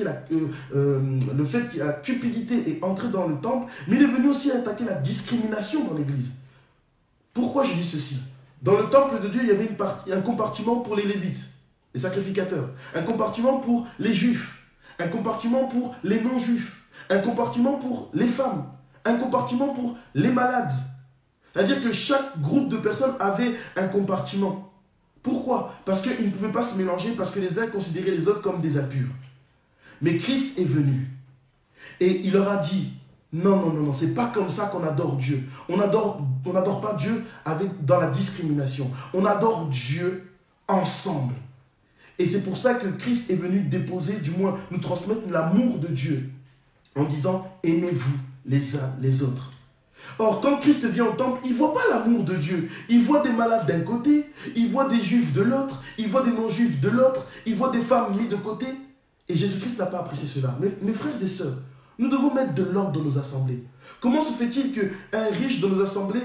le fait que la cupidité est entrée dans le temple, mais il est venu aussi attaquer la discrimination dans l'église. Pourquoi je dis ceci? Dans le temple de Dieu, il y avait un compartiment pour les Lévites, les sacrificateurs, un compartiment pour les Juifs, un compartiment pour les non-Juifs, un compartiment pour les femmes, un compartiment pour les malades. C'est-à-dire que chaque groupe de personnes avait un compartiment. Pourquoi? Parce qu'ils ne pouvaient pas se mélanger, parce que les uns considéraient les autres comme des impurs. Mais Christ est venu. Et il leur a dit, non, non, non, non, c'est pas comme ça qu'on adore Dieu. On n'adore pas Dieu dans la discrimination. On adore Dieu ensemble. Et c'est pour ça que Christ est venu déposer, du moins nous transmettre l'amour de Dieu, en disant, aimez-vous les uns les autres. Or, quand Christ vient au temple, il ne voit pas l'amour de Dieu. Il voit des malades d'un côté, il voit des juifs de l'autre, il voit des non-juifs de l'autre, il voit des femmes mises de côté. Et Jésus-Christ n'a pas apprécié cela. Mais mes frères et sœurs, nous devons mettre de l'ordre dans nos assemblées. Comment se fait-il qu'un riche dans nos assemblées,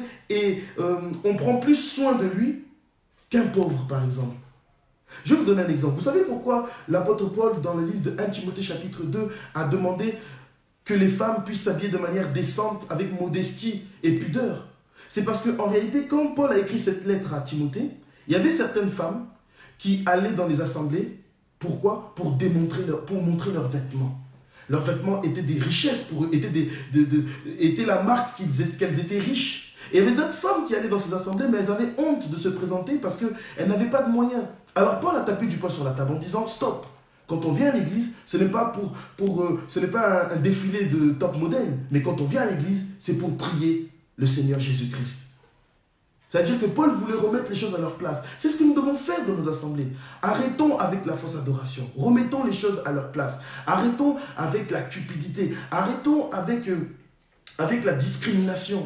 on prend plus soin de lui qu'un pauvre, par exemple? Je vais vous donner un exemple. Vous savez pourquoi l'apôtre Paul, dans le livre de 1 Timothée chapitre 2, a demandé que les femmes puissent s'habiller de manière décente, avec modestie et pudeur? C'est parce qu'en réalité, quand Paul a écrit cette lettre à Timothée, il y avait certaines femmes qui allaient dans les assemblées. Pourquoi? Pour montrer leurs vêtements. Leurs vêtements étaient des richesses pour eux, étaient la marque qu'elles étaient riches. Et il y avait d'autres femmes qui allaient dans ces assemblées, mais elles avaient honte de se présenter parce qu'elles n'avaient pas de moyens. Alors Paul a tapé du poing sur la table en disant stop. Quand on vient à l'église, ce n'est pas ce n'est pas un défilé de top modèle, mais quand on vient à l'église, c'est pour prier le Seigneur Jésus-Christ. C'est-à-dire que Paul voulait remettre les choses à leur place. C'est ce que nous devons faire dans nos assemblées. Arrêtons avec la fausse adoration. Remettons les choses à leur place. Arrêtons avec la cupidité. Arrêtons avec la discrimination.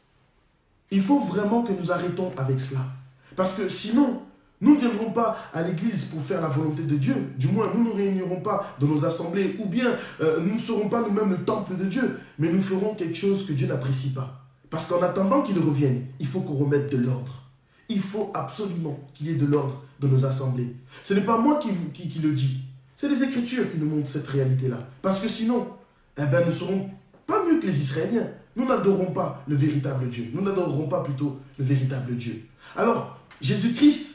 Il faut vraiment que nous arrêtons avec cela. Parce que sinon, nous ne viendrons pas à l'église pour faire la volonté de Dieu. Du moins, nous ne nous réunirons pas dans nos assemblées. Ou bien, nous ne serons pas nous-mêmes le temple de Dieu. Mais nous ferons quelque chose que Dieu n'apprécie pas. Parce qu'en attendant qu'il revienne, il faut qu'on remette de l'ordre. Il faut absolument qu'il y ait de l'ordre dans nos assemblées. Ce n'est pas moi qui le dis. C'est les Écritures qui nous montrent cette réalité-là. Parce que sinon, nous ne serons pas mieux que les Israéliens. Nous n'adorons pas le véritable Dieu. Nous n'adorerons pas plutôt le véritable Dieu. Alors, Jésus-Christ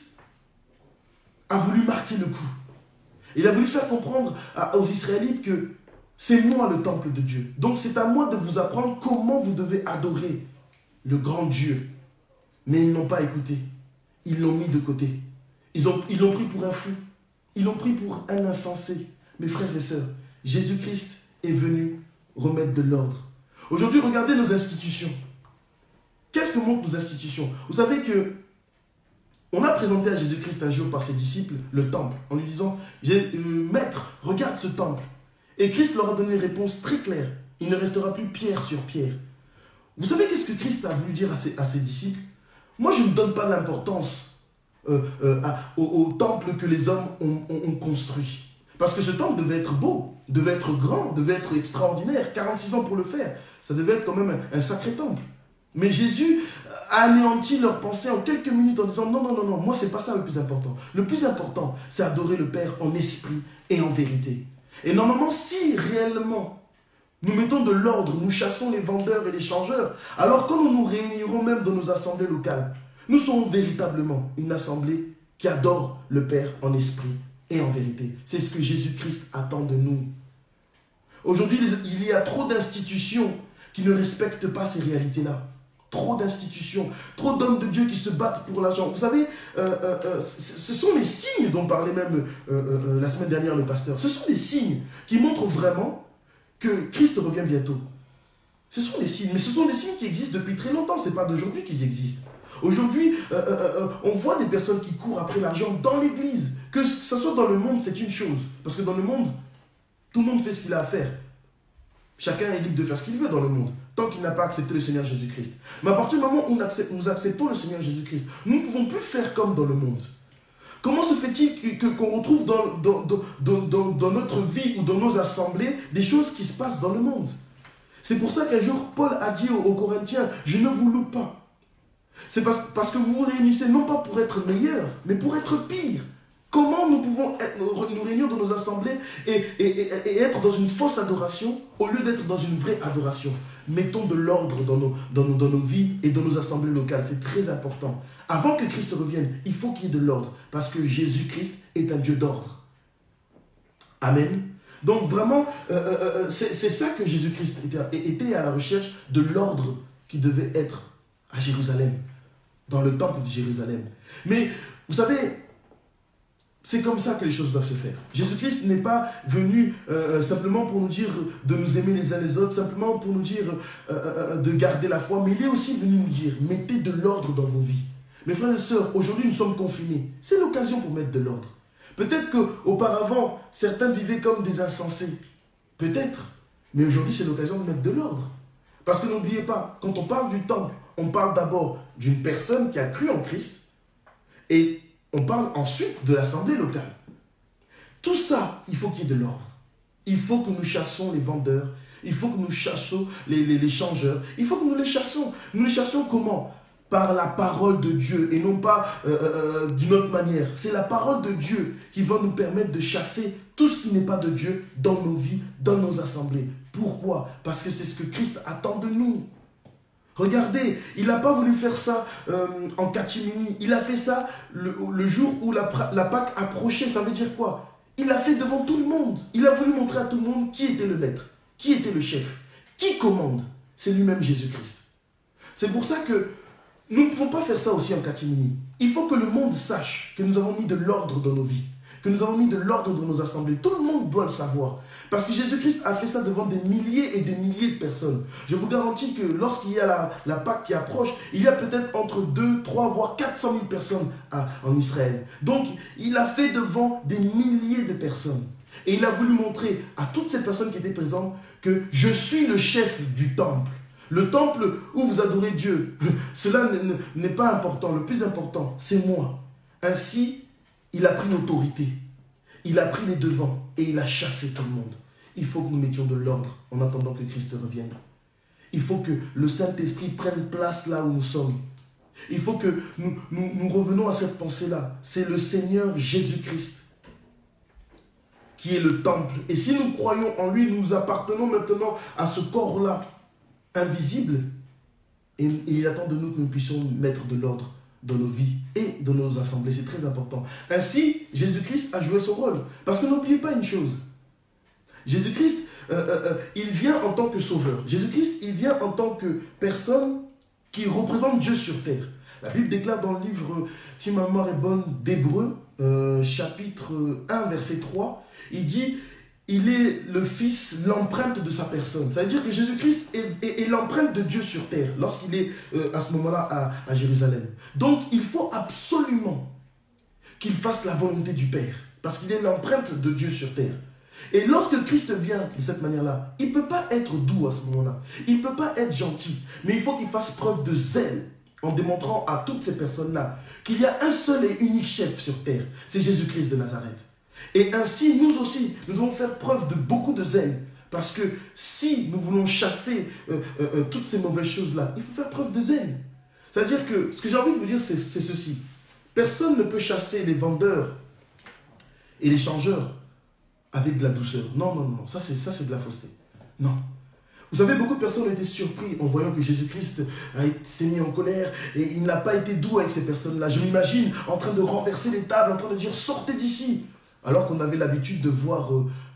a voulu marquer le coup. Il a voulu faire comprendre aux Israélites que c'est moi le temple de Dieu. Donc c'est à moi de vous apprendre comment vous devez adorer le grand Dieu. Mais ils n'ont pas écouté. Ils l'ont mis de côté. Ils l'ont pris pour un fou. Ils l'ont pris pour un insensé. Mes frères et sœurs, Jésus-Christ est venu remettre de l'ordre. Aujourd'hui, regardez nos institutions. Qu'est-ce que montrent nos institutions? Vous savez que on a présenté à Jésus-Christ un jour par ses disciples le temple, en lui disant, Maître, regarde ce temple. Et Christ leur a donné une réponse très claire. Il ne restera plus pierre sur pierre. Vous savez qu'est-ce que Christ a voulu dire à ses disciples? Moi, je ne donne pas l'importance au temple que les hommes ont construit. Parce que ce temple devait être beau, devait être grand, devait être extraordinaire. 46 ans pour le faire. Ça devait être quand même un sacré temple. Mais Jésus a anéanti leur pensée en quelques minutes en disant non, non, non, non, moi, ce n'est pas ça le plus important. Le plus important, c'est adorer le Père en esprit et en vérité. Et normalement, si réellement nous mettons de l'ordre, nous chassons les vendeurs et les changeurs, alors quand nous nous réunirons même dans nos assemblées locales, nous serons véritablement une assemblée qui adore le Père en esprit et en vérité. C'est ce que Jésus-Christ attend de nous. Aujourd'hui, il y a trop d'institutions qui ne respectent pas ces réalités-là. Trop d'institutions, trop d'hommes de Dieu qui se battent pour l'argent. Vous savez, ce sont les signes dont parlait même la semaine dernière le pasteur. Ce sont des signes qui montrent vraiment que Christ revient bientôt. Ce sont des signes, mais ce sont des signes qui existent depuis très longtemps. Ce n'est pas d'aujourd'hui qu'ils existent. Aujourd'hui, on voit des personnes qui courent après l'argent dans l'église. Que ce soit dans le monde, c'est une chose. Parce que dans le monde, tout le monde fait ce qu'il a à faire. Chacun est libre de faire ce qu'il veut dans le monde, tant qu'il n'a pas accepté le Seigneur Jésus-Christ. Mais à partir du moment où nous acceptons le Seigneur Jésus-Christ, nous ne pouvons plus faire comme dans le monde. Comment se fait-il qu'on retrouve dans notre vie ou dans nos assemblées des choses qui se passent dans le monde? C'est pour ça qu'un jour, Paul a dit aux Corinthiens, je ne vous loue pas. C'est parce que vous vous réunissez non pas pour être meilleurs, mais pour être pires. Comment nous pouvons nous réunir dans nos assemblées et être dans une fausse adoration au lieu d'être dans une vraie adoration? Mettons de l'ordre dans nos vies et dans nos assemblées locales. C'est très important. Avant que Christ revienne, il faut qu'il y ait de l'ordre. Parce que Jésus-Christ est un Dieu d'ordre. Amen. Donc vraiment, c'est ça que Jésus-Christ était à la recherche de l'ordre qui devait être à Jérusalem. Dans le temple de Jérusalem. Mais vous savez, c'est comme ça que les choses doivent se faire. Jésus-Christ n'est pas venu simplement pour nous dire de nous aimer les uns les autres, simplement pour nous dire de garder la foi, mais il est aussi venu nous dire, mettez de l'ordre dans vos vies. Mes frères et sœurs, aujourd'hui nous sommes confinés. C'est l'occasion pour mettre de l'ordre. Peut-être qu'auparavant, certains vivaient comme des insensés. Peut-être. Mais aujourd'hui, c'est l'occasion de mettre de l'ordre. Parce que n'oubliez pas, quand on parle du temple, on parle d'abord d'une personne qui a cru en Christ et on parle ensuite de l'assemblée locale. Tout ça, il faut qu'il y ait de l'ordre. Il faut que nous chassons les vendeurs. Il faut que nous chassions les changeurs. Il faut que nous les chassions. Nous les chassions comment? Par la parole de Dieu et non pas d'une autre manière. C'est la parole de Dieu qui va nous permettre de chasser tout ce qui n'est pas de Dieu dans nos vies, dans nos assemblées. Pourquoi? Parce que c'est ce que Christ attend de nous. Regardez, il n'a pas voulu faire ça en catimini. Il a fait ça le jour où la Pâque approchait. Ça veut dire quoi? Il l'a fait devant tout le monde. Il a voulu montrer à tout le monde qui était le maître, qui était le chef, qui commande. C'est lui-même Jésus-Christ. C'est pour ça que nous ne pouvons pas faire ça aussi en catimini. Il faut que le monde sache que nous avons mis de l'ordre dans nos vies, que nous avons mis de l'ordre dans nos assemblées. Tout le monde doit le savoir. Parce que Jésus-Christ a fait ça devant des milliers et des milliers de personnes. Je vous garantis que lorsqu'il y a la Pâque qui approche, il y a peut-être entre 2, 3, voire 400 000 personnes en Israël. Donc, il a fait devant des milliers de personnes. Et il a voulu montrer à toutes ces personnes qui étaient présentes que je suis le chef du temple. Le temple où vous adorez Dieu, cela n'est pas important. Le plus important, c'est moi. Ainsi, il a pris l'autorité. Il a pris les devants et il a chassé tout le monde. Il faut que nous mettions de l'ordre en attendant que Christ revienne. Il faut que le Saint-Esprit prenne place là où nous sommes. Il faut que nous revenons à cette pensée-là. C'est le Seigneur Jésus-Christ qui est le temple. Et si nous croyons en lui, nous appartenons maintenant à ce corps-là, invisible. Et il attend de nous que nous puissions mettre de l'ordre dans nos vies et dans nos assemblées. C'est très important. Ainsi, Jésus-Christ a joué son rôle. Parce que n'oubliez pas une chose. Jésus-Christ, il vient en tant que sauveur. Jésus-Christ, il vient en tant que personne qui représente Dieu sur terre. La Bible déclare dans le livre, si ma mémoire est bonne, d'Hébreux, chapitre 1, verset 3, il dit, il est le Fils, l'empreinte de sa personne. C'est-à-dire que Jésus-Christ est l'empreinte de Dieu sur terre, lorsqu'il est à ce moment-là à Jérusalem. Donc, il faut absolument qu'il fasse la volonté du Père, parce qu'il est l'empreinte de Dieu sur terre. Et lorsque Christ vient de cette manière-là, il ne peut pas être doux à ce moment-là. Il ne peut pas être gentil. Mais il faut qu'il fasse preuve de zèle en démontrant à toutes ces personnes-là qu'il y a un seul et unique chef sur terre. C'est Jésus-Christ de Nazareth. Et ainsi, nous aussi, nous devons faire preuve de beaucoup de zèle. Parce que si nous voulons chasser toutes ces mauvaises choses-là, il faut faire preuve de zèle. C'est-à-dire que ce que j'ai envie de vous dire, c'est ceci. Personne ne peut chasser les vendeurs et les changeurs avec de la douceur. Non, non, non, ça c'est de la fausseté. Non. Vous savez, beaucoup de personnes ont été surpris en voyant que Jésus-Christ s'est mis en colère et il n'a pas été doux avec ces personnes-là. Je m'imagine en train de renverser les tables, en train de dire « sortez d'ici ». Alors qu'on avait l'habitude de voir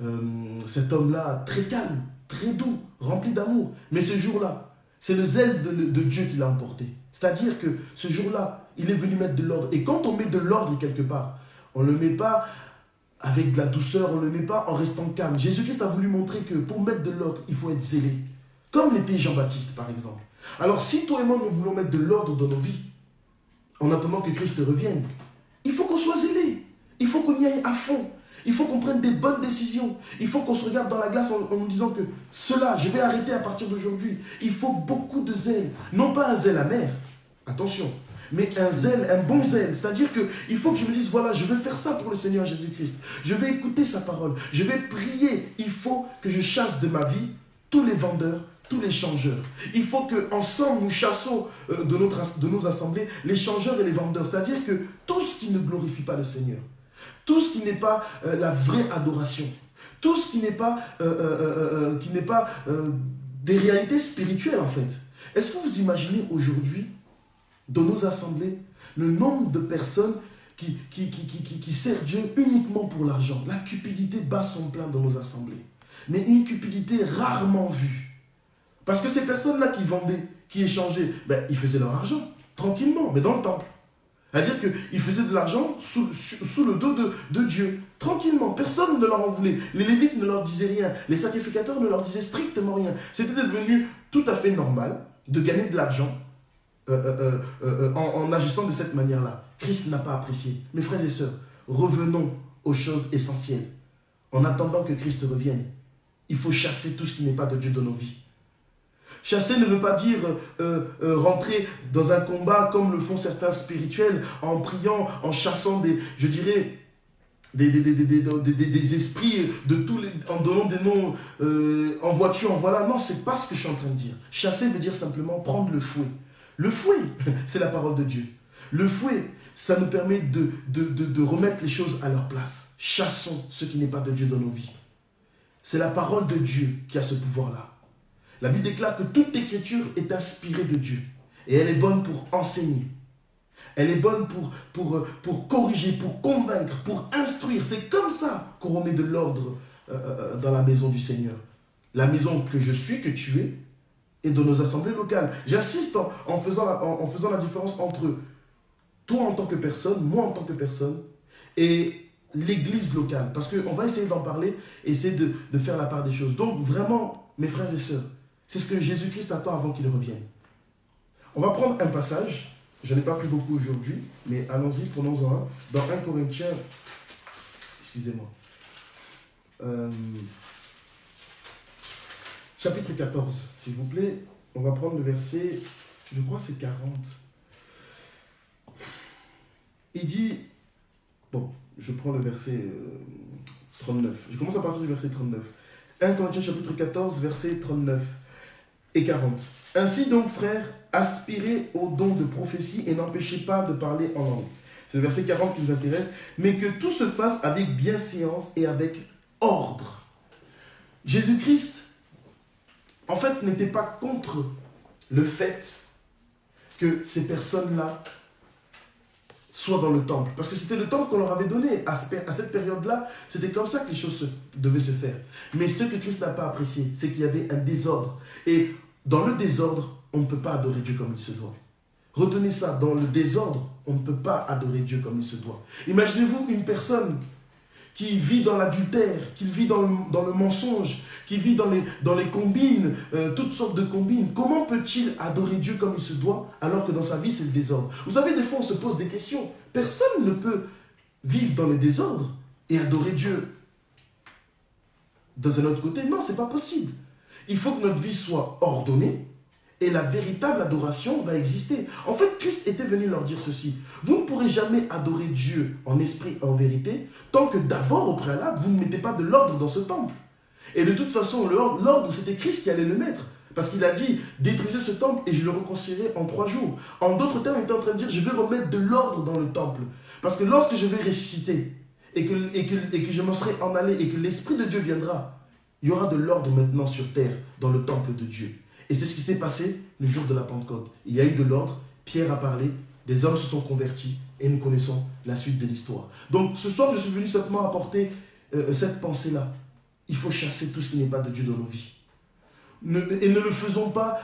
cet homme-là très calme, très doux, rempli d'amour. Mais ce jour-là, c'est le zèle de Dieu qui l'a emporté. C'est-à-dire que ce jour-là, il est venu mettre de l'ordre. Et quand on met de l'ordre quelque part, on ne le met pas avec de la douceur, on ne le met pas en restant calme. Jésus-Christ a voulu montrer que pour mettre de l'ordre, il faut être zélé. Comme l'était Jean-Baptiste, par exemple. Alors, si toi et moi, nous voulons mettre de l'ordre dans nos vies, en attendant que Christ revienne, il faut qu'on soit zélé. Il faut qu'on y aille à fond. Il faut qu'on prenne des bonnes décisions. Il faut qu'on se regarde dans la glace en nous disant que cela, je vais arrêter à partir d'aujourd'hui. Il faut beaucoup de zèle. Non pas un zèle amer, attention, mais un zèle, un bon zèle. C'est-à-dire qu'il faut que je me dise, voilà, je vais faire ça pour le Seigneur Jésus-Christ. Je vais écouter sa parole. Je vais prier. Il faut que je chasse de ma vie tous les vendeurs, tous les changeurs. Il faut qu'ensemble, nous chassons de nos assemblées les changeurs et les vendeurs. C'est-à-dire que tout ce qui ne glorifie pas le Seigneur, tout ce qui n'est pas la vraie adoration, tout ce qui n'est pas, des réalités spirituelles en fait. Est-ce que vous imaginez aujourd'hui, dans nos assemblées, le nombre de personnes qui servent Dieu uniquement pour l'argent? La cupidité bat son plein dans nos assemblées. Mais une cupidité rarement vue. Parce que ces personnes-là qui vendaient, qui échangeaient, ben, ils faisaient leur argent, tranquillement, mais dans le temple. C'est-à-dire qu'ils faisaient de l'argent sous le dos de Dieu, tranquillement. Personne ne leur en voulait. Les Lévites ne leur disaient rien. Les sacrificateurs ne leur disaient strictement rien. C'était devenu tout à fait normal de gagner de l'argent en agissant de cette manière-là. Christ n'a pas apprécié. Mes frères et sœurs, revenons aux choses essentielles. En attendant que Christ revienne, il faut chasser tout ce qui n'est pas de Dieu dans nos vies. Chasser ne veut pas dire rentrer dans un combat comme le font certains spirituels en priant, en chassant des esprits de tous les, en donnant des noms en voiture, en voilà. Non, c'est pas ce que je suis en train de dire. Chasser veut dire simplement prendre le fouet. Le fouet, c'est la parole de Dieu. Le fouet, ça nous permet de remettre les choses à leur place. Chassons ce qui n'est pas de Dieu dans nos vies. C'est la parole de Dieu qui a ce pouvoir-là. La Bible déclare que toute écriture est inspirée de Dieu. Et elle est bonne pour enseigner. Elle est bonne pour corriger, pour convaincre, pour instruire. C'est comme ça qu'on remet de l'ordre dans la maison du Seigneur. La maison que je suis, que tu es, et dans nos assemblées locales. J'assiste en faisant la différence entre toi en tant que personne, moi en tant que personne, et l'église locale. Parce qu'on va essayer d'en parler, essayer de faire la part des choses. Donc vraiment, mes frères et sœurs, c'est ce que Jésus-Christ attend avant qu'il revienne. On va prendre un passage, je n'ai pas pris beaucoup aujourd'hui, mais allons-y, prenons-en un, dans 1 Corinthiens, excusez-moi, chapitre 14, s'il vous plaît, on va prendre le verset, je crois que c'est 40. Il dit, bon, je prends le verset 39, je commence à partir du verset 39. 1 Corinthiens chapitre 14, verset 39 et 40. Ainsi donc, frères, aspirez au don de prophétie et n'empêchez pas de parler en langue. C'est le verset 40 qui nous intéresse. Mais que tout se fasse avec bienséance et avec ordre. Jésus-Christ, en fait, n'était pas contre le fait que ces personnes-là soient dans le temple. Parce que c'était le temple qu'on leur avait donné. À cette période-là, c'était comme ça que les choses devaient se faire. Mais ce que Christ n'a pas apprécié, c'est qu'il y avait un désordre. Et dans le désordre, on ne peut pas adorer Dieu comme il se doit. Retenez ça, dans le désordre, on ne peut pas adorer Dieu comme il se doit. Imaginez-vous une personne qui vit dans l'adultère, qui vit dans le mensonge, qui vit dans les combines, toutes sortes de combines. Comment peut-il adorer Dieu comme il se doit alors que dans sa vie c'est le désordre? Vous savez, des fois on se pose des questions. Personne ne peut vivre dans le désordre et adorer Dieu dans un autre côté. Non, ce n'est pas possible. Il faut que notre vie soit ordonnée et la véritable adoration va exister. En fait, Christ était venu leur dire ceci. Vous ne pourrez jamais adorer Dieu en esprit et en vérité tant que d'abord, au préalable, vous ne mettez pas de l'ordre dans ce temple. Et de toute façon, l'ordre, c'était Christ qui allait le mettre. Parce qu'il a dit, détruisez ce temple et je le reconstruirai en 3 jours. En d'autres termes, il était en train de dire, je vais remettre de l'ordre dans le temple. Parce que lorsque je vais ressusciter et que je m'en serai en allé et que l'Esprit de Dieu viendra, il y aura de l'ordre maintenant sur terre, dans le temple de Dieu. Et c'est ce qui s'est passé le jour de la Pentecôte. Il y a eu de l'ordre, Pierre a parlé, des hommes se sont convertis et nous connaissons la suite de l'histoire. Donc ce soir, je suis venu simplement apporter cette pensée-là. Il faut chasser tout ce qui n'est pas de Dieu dans nos vies. Et ne le faisons pas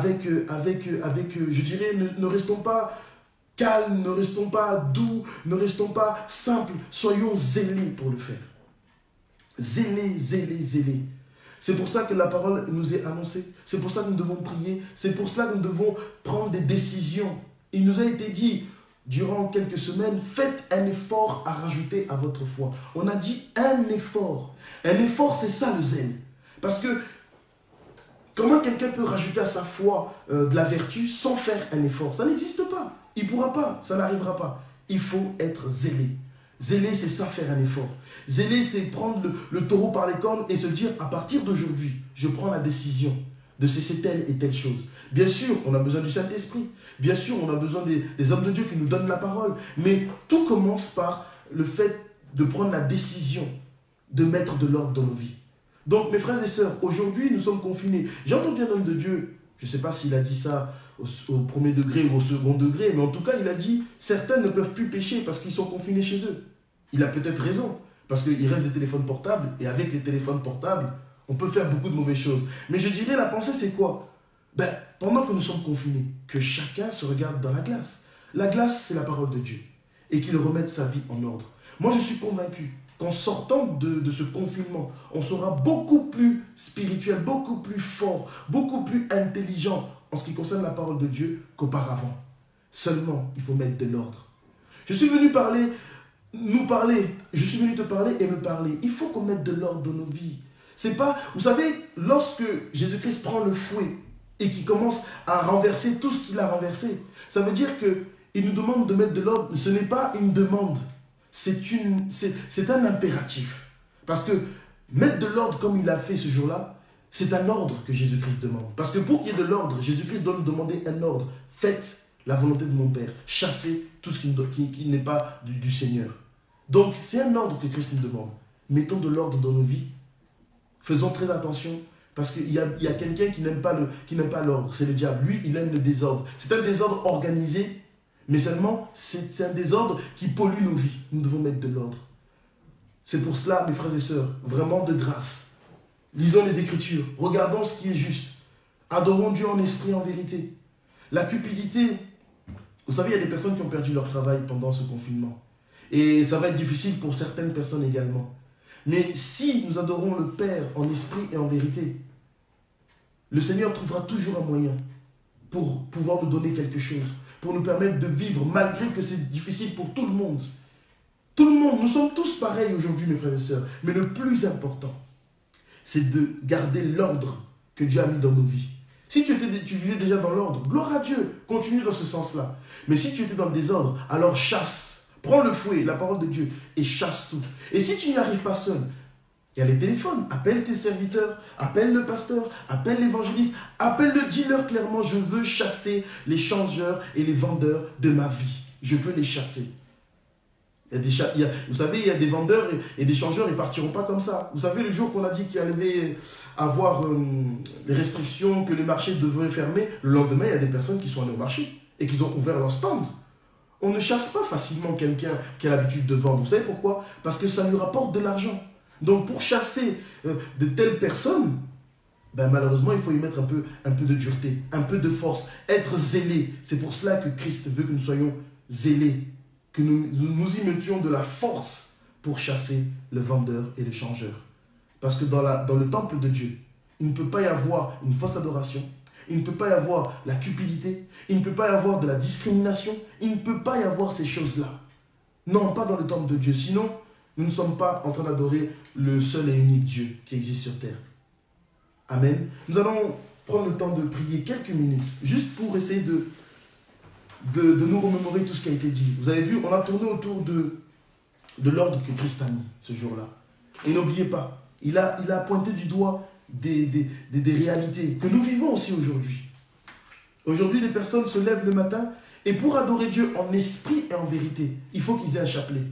je dirais, ne restons pas calmes, ne restons pas doux, ne restons pas simples. Soyons zélés pour le faire. Zélés, zélés, zélés. C'est pour ça que la parole nous est annoncée. C'est pour ça que nous devons prier. C'est pour cela que nous devons prendre des décisions. Il nous a été dit, durant quelques semaines, faites un effort à rajouter à votre foi. On a dit un effort. Un effort, c'est ça le zèle. Parce que, comment quelqu'un peut rajouter à sa foi de la vertu sans faire un effort? Ça n'existe pas. Il ne pourra pas. Ça n'arrivera pas. Il faut être zélé. Zélé, c'est ça, faire un effort. Zélé, c'est prendre le taureau par les cornes et se dire, à partir d'aujourd'hui, je prends la décision de cesser telle et telle chose. Bien sûr, on a besoin du Saint-Esprit. Bien sûr, on a besoin des hommes de Dieu qui nous donnent la parole. Mais tout commence par le fait de prendre la décision de mettre de l'ordre dans nos vies. Donc, mes frères et sœurs, aujourd'hui, nous sommes confinés. J'ai entendu un homme de Dieu, je ne sais pas s'il a dit ça au premier degré ou au second degré, mais en tout cas, il a dit, certains ne peuvent plus pécher parce qu'ils sont confinés chez eux. Il a peut-être raison, parce qu'il reste des téléphones portables, et avec les téléphones portables, on peut faire beaucoup de mauvaises choses. Mais je dirais, la pensée, c'est quoi? Pendant que nous sommes confinés, que chacun se regarde dans la glace. La glace, c'est la parole de Dieu, et qu'il remette sa vie en ordre. Moi, je suis convaincu qu'en sortant de ce confinement, on sera beaucoup plus spirituel, beaucoup plus fort, beaucoup plus intelligent en ce qui concerne la parole de Dieu qu'auparavant. Seulement, il faut mettre de l'ordre. Je suis venu je suis venu te parler et me parler. Il faut qu'on mette de l'ordre dans nos vies. C'est pas, vous savez, lorsque Jésus-Christ prend le fouet et qu'il commence à renverser tout ce qu'il a renversé, ça veut dire qu'il nous demande de mettre de l'ordre. Ce n'est pas une demande, c'est un impératif. Parce que mettre de l'ordre comme il a fait ce jour-là, c'est un ordre que Jésus-Christ demande. Parce que pour qu'il y ait de l'ordre, Jésus-Christ doit nous demander un ordre. Faites la volonté de mon Père. Chassez tout ce qui n'est pas du Seigneur. Donc, c'est un ordre que Christ nous demande. Mettons de l'ordre dans nos vies. Faisons très attention Parce qu'il y a quelqu'un qui n'aime pas l'ordre, c'est le diable. Lui, il aime le désordre. C'est un désordre organisé, mais seulement c'est un désordre qui pollue nos vies. Nous devons mettre de l'ordre. C'est pour cela, mes frères et sœurs, vraiment de grâce. Lisons les Écritures, regardons ce qui est juste. Adorons Dieu en esprit et en vérité. La cupidité, vous savez, il y a des personnes qui ont perdu leur travail pendant ce confinement. Et ça va être difficile pour certaines personnes également. Mais si nous adorons le Père en esprit et en vérité, le Seigneur trouvera toujours un moyen pour pouvoir nous donner quelque chose, pour nous permettre de vivre malgré que c'est difficile pour tout le monde. Tout le monde, nous sommes tous pareils aujourd'hui, mes frères et sœurs. Mais le plus important, c'est de garder l'ordre que Dieu a mis dans nos vies. Si tu vivais déjà dans l'ordre, gloire à Dieu, continue dans ce sens-là. Mais si tu étais dans le désordre, alors chasse. Prends le fouet, la parole de Dieu, et chasse tout. Et si tu n'y arrives pas seul, il y a les téléphones. Appelle tes serviteurs, appelle le pasteur, appelle l'évangéliste, appelle-le, dis-leur clairement, je veux chasser les changeurs et les vendeurs de ma vie. Je veux les chasser. Vous savez, il y a des vendeurs et des changeurs, ils ne partiront pas comme ça. Vous savez, le jour qu'on a dit qu'il allait avoir des restrictions, que les marchés devraient fermer, le lendemain, il y a des personnes qui sont allées au marché et qui ont ouvert leur stand. On ne chasse pas facilement quelqu'un qui a l'habitude de vendre. Vous savez pourquoi? Parce que ça lui rapporte de l'argent. Donc pour chasser de telles personnes, ben malheureusement, il faut y mettre un peu de dureté, un peu de force, être zélé. C'est pour cela que Christ veut que nous soyons zélés, que nous y mettions de la force pour chasser le vendeur et le changeur. Parce que dans le temple de Dieu, il ne peut pas y avoir une fausse adoration, il ne peut pas y avoir la cupidité, il ne peut pas y avoir de la discrimination, il ne peut pas y avoir ces choses-là. Non, pas dans le temple de Dieu. Sinon, nous ne sommes pas en train d'adorer le seul et unique Dieu qui existe sur terre. Amen. Nous allons prendre le temps de prier quelques minutes, juste pour essayer de nous remémorer tout ce qui a été dit. Vous avez vu, on a tourné autour de l'ordre que Christ a mis ce jour-là. Et n'oubliez pas, il a pointé du doigt des réalités que nous vivons aussi aujourd'hui. Aujourd'hui, les personnes se lèvent le matin et pour adorer Dieu en esprit et en vérité, il faut qu'ils aient un chapelet.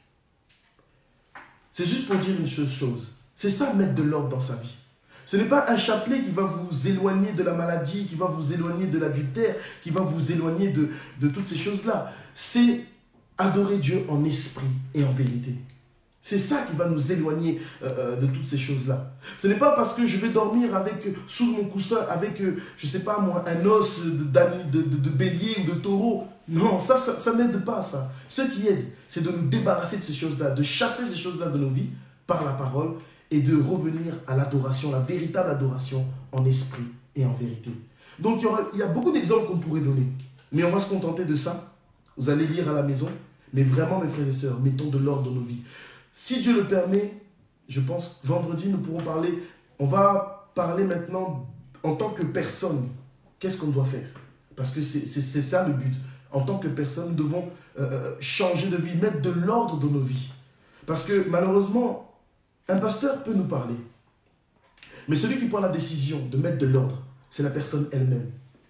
C'est juste pour dire une chose. C'est ça, mettre de l'ordre dans sa vie. Ce n'est pas un chapelet qui va vous éloigner de la maladie, qui va vous éloigner de l'adultère, qui va vous éloigner de toutes ces choses-là. C'est adorer Dieu en esprit et en vérité. C'est ça qui va nous éloigner de toutes ces choses-là. Ce n'est pas parce que je vais dormir sous mon coussin avec, je ne sais pas moi, un os de bélier ou de taureau. Non, ça n'aide pas ça. Ce qui aide, c'est de nous débarrasser de ces choses-là, de chasser ces choses-là de nos vies par la parole et de revenir à l'adoration, la véritable adoration en esprit et en vérité. Donc il y a beaucoup d'exemples qu'on pourrait donner, mais on va se contenter de ça. Vous allez lire à la maison, mais vraiment mes frères et sœurs, mettons de l'ordre dans nos vies. Si Dieu le permet, je pense, vendredi nous pourrons parler, on va parler maintenant en tant que personne, qu'est-ce qu'on doit faire? Parce que c'est ça le but. En tant que personne, nous devons changer de vie, mettre de l'ordre dans nos vies. Parce que malheureusement, un pasteur peut nous parler. Mais celui qui prend la décision de mettre de l'ordre, c'est la personne elle-même.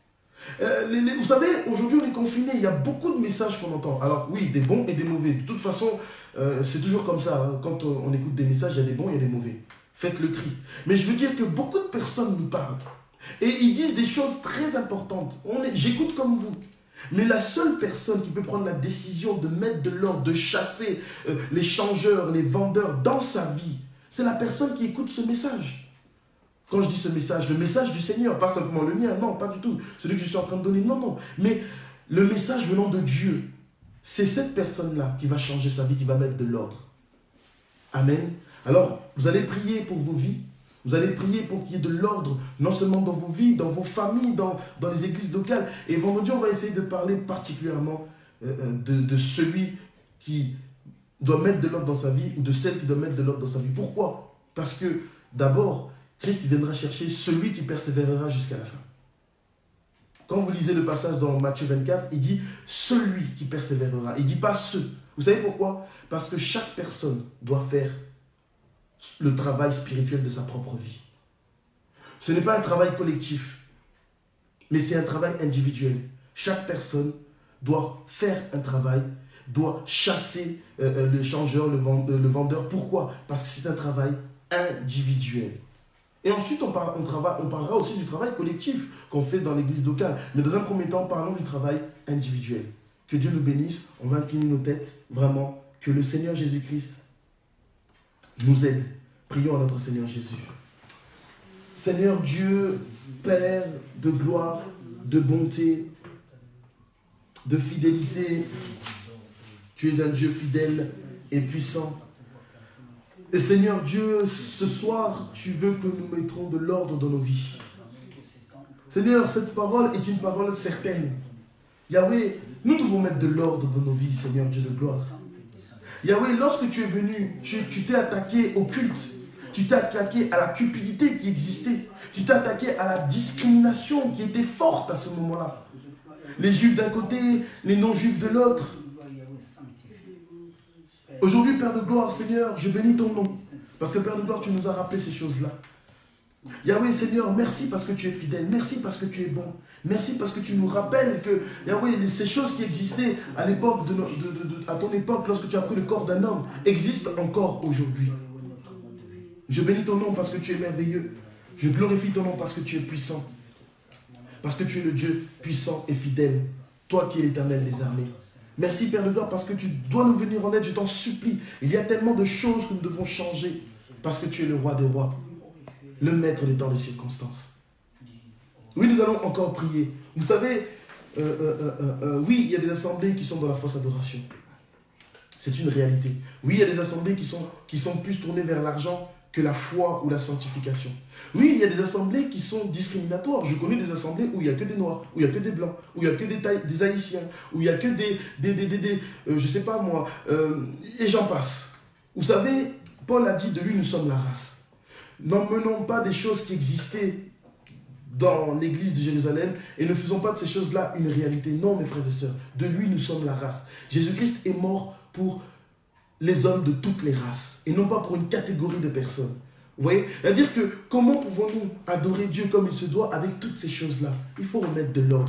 Vous savez, aujourd'hui on est confiné, il y a beaucoup de messages qu'on entend. Alors oui, des bons et des mauvais. De toute façon, c'est toujours comme ça. Hein. Quand on écoute des messages, il y a des bons et il y a des mauvais. Faites le tri. Mais je veux dire que beaucoup de personnes nous parlent. Et ils disent des choses très importantes. J'écoute comme vous. Mais la seule personne qui peut prendre la décision de mettre de l'ordre, de chasser les changeurs, les vendeurs dans sa vie, c'est la personne qui écoute ce message. Quand je dis ce message, le message du Seigneur, pas simplement le mien, non, pas du tout. Celui que je suis en train de donner, non. Mais le message venant de Dieu, c'est cette personne-là qui va changer sa vie, qui va mettre de l'ordre. Amen. Alors, vous allez prier pour vos vies. Vous allez prier pour qu'il y ait de l'ordre, non seulement dans vos vies, dans vos familles, dans les églises locales. Et vendredi, on va essayer de parler particulièrement de celui qui doit mettre de l'ordre dans sa vie ou de celle qui doit mettre de l'ordre dans sa vie. Pourquoi? Parce que d'abord, Christ viendra chercher celui qui persévérera jusqu'à la fin. Quand vous lisez le passage dans Matthieu 24, il dit « celui qui persévérera ». Il ne dit pas « ceux ». Vous savez pourquoi? Parce que chaque personne doit faire le travail spirituel de sa propre vie. Ce n'est pas un travail collectif, mais c'est un travail individuel. Chaque personne doit faire un travail, doit chasser le changeur, le vendeur. Pourquoi? Parce que c'est un travail individuel. Et ensuite, on parlera aussi du travail collectif qu'on fait dans l'église locale. Mais dans un premier temps, parlons du travail individuel. Que Dieu nous bénisse. On va incliner nos têtes, vraiment. Que le Seigneur Jésus-Christ nous aide. Prions à notre Seigneur Jésus. Seigneur Dieu, Père de gloire, de bonté, de fidélité, tu es un Dieu fidèle et puissant. Et Seigneur Dieu, ce soir, tu veux que nous mettrons de l'ordre dans nos vies. Seigneur, cette parole est une parole certaine. Yahweh, nous devons mettre de l'ordre dans nos vies, Seigneur Dieu de gloire. Yahweh, lorsque tu es venu, tu t'es attaqué au culte. Tu t'es attaqué à la cupidité qui existait. Tu t'es attaqué à la discrimination qui était forte à ce moment-là. Les juifs d'un côté, les non-juifs de l'autre. Aujourd'hui, Père de gloire, Seigneur, je bénis ton nom. Parce que Père de gloire, tu nous as rappelé ces choses-là. Yahweh, Seigneur, merci parce que tu es fidèle. Merci parce que tu es bon. Merci parce que tu nous rappelles que, Yahweh, ces choses qui existaient à l'époque, à ton époque, lorsque tu as pris le corps d'un homme, existent encore aujourd'hui. Je bénis ton nom parce que tu es merveilleux. Je glorifie ton nom parce que tu es puissant. Parce que tu es le Dieu puissant et fidèle. Toi qui es l'Éternel des armées. Merci Père de gloire parce que tu dois nous venir en aide, je t'en supplie. Il y a tellement de choses que nous devons changer. Parce que tu es le roi des rois. Le maître des temps des circonstances. Oui, nous allons encore prier. Vous savez, oui, il y a des assemblées qui sont dans la fausse adoration. C'est une réalité. Oui, il y a des assemblées qui sont plus tournées vers l'argent que la foi ou la sanctification. Oui, il y a des assemblées qui sont discriminatoires. Je connais des assemblées où il n'y a que des noirs, où il n'y a que des blancs, où il n'y a que des haïtiens, où il n'y a que je sais pas moi, et j'en passe. Vous savez, Paul a dit de lui, nous sommes la race. N'emmenons pas des choses qui existaient dans l'église de Jérusalem et ne faisons pas de ces choses-là une réalité. Non, mes frères et sœurs, de lui, nous sommes la race. Jésus-Christ est mort pour les hommes de toutes les races et non pas pour une catégorie de personnes. Vous voyez? C'est-à-dire que comment pouvons-nous adorer Dieu comme il se doit avec toutes ces choses-là? Il faut remettre de l'ordre.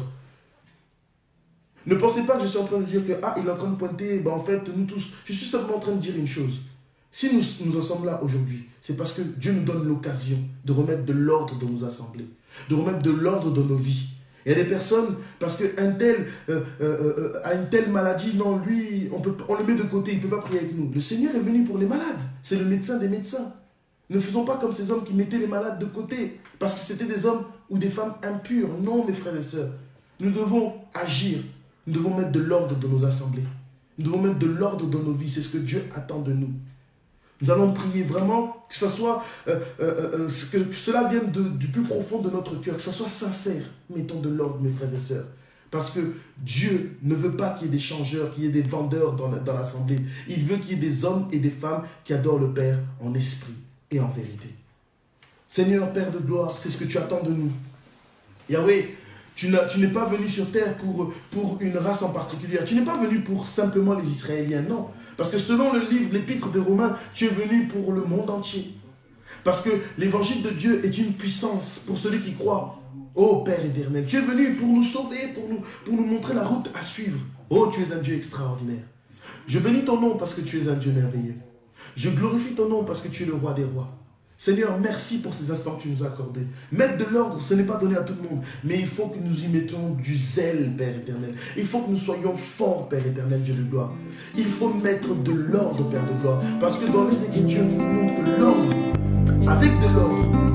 Ne pensez pas que je suis en train de dire que il est en train de pointer, en fait, nous tous, je suis simplement en train de dire une chose. Si nous en sommes là aujourd'hui, c'est parce que Dieu nous donne l'occasion de remettre de l'ordre dans nos assemblées, de remettre de l'ordre dans nos vies. Il y a des personnes, parce qu'un tel a une telle maladie, non, lui, on le met de côté, il ne peut pas prier avec nous. Le Seigneur est venu pour les malades, c'est le médecin des médecins. Ne faisons pas comme ces hommes qui mettaient les malades de côté, parce que c'était des hommes ou des femmes impures. Non, mes frères et sœurs, nous devons agir, nous devons mettre de l'ordre dans nos assemblées. Nous devons mettre de l'ordre dans nos vies, c'est ce que Dieu attend de nous. Nous allons prier vraiment que ce soit, que cela vienne du plus profond de notre cœur, que ce soit sincère. Mettons de l'ordre, mes frères et sœurs. Parce que Dieu ne veut pas qu'il y ait des changeurs, qu'il y ait des vendeurs dans l'assemblée. Il veut qu'il y ait des hommes et des femmes qui adorent le Père en esprit et en vérité. Seigneur, Père de gloire, c'est ce que tu attends de nous. Yahweh, tu n'es pas venu sur terre pour une race en particulier. Tu n'es pas venu pour simplement les Israéliens, non. Parce que selon le livre, l'épître des Romains, tu es venu pour le monde entier. Parce que l'évangile de Dieu est une puissance pour celui qui croit. Oh Père éternel, tu es venu pour nous sauver, pour nous montrer la route à suivre. Oh, tu es un Dieu extraordinaire. Je bénis ton nom parce que tu es un Dieu merveilleux. Je glorifie ton nom parce que tu es le roi des rois. Seigneur, merci pour ces instants que tu nous as accordés. Mettre de l'ordre, ce n'est pas donné à tout le monde. Mais il faut que nous y mettions du zèle, Père éternel. Il faut que nous soyons forts, Père éternel, Dieu de gloire. Il faut mettre de l'ordre, Père de gloire. Parce que dans les Écritures, tu nous montres l'ordre. Avec de l'ordre,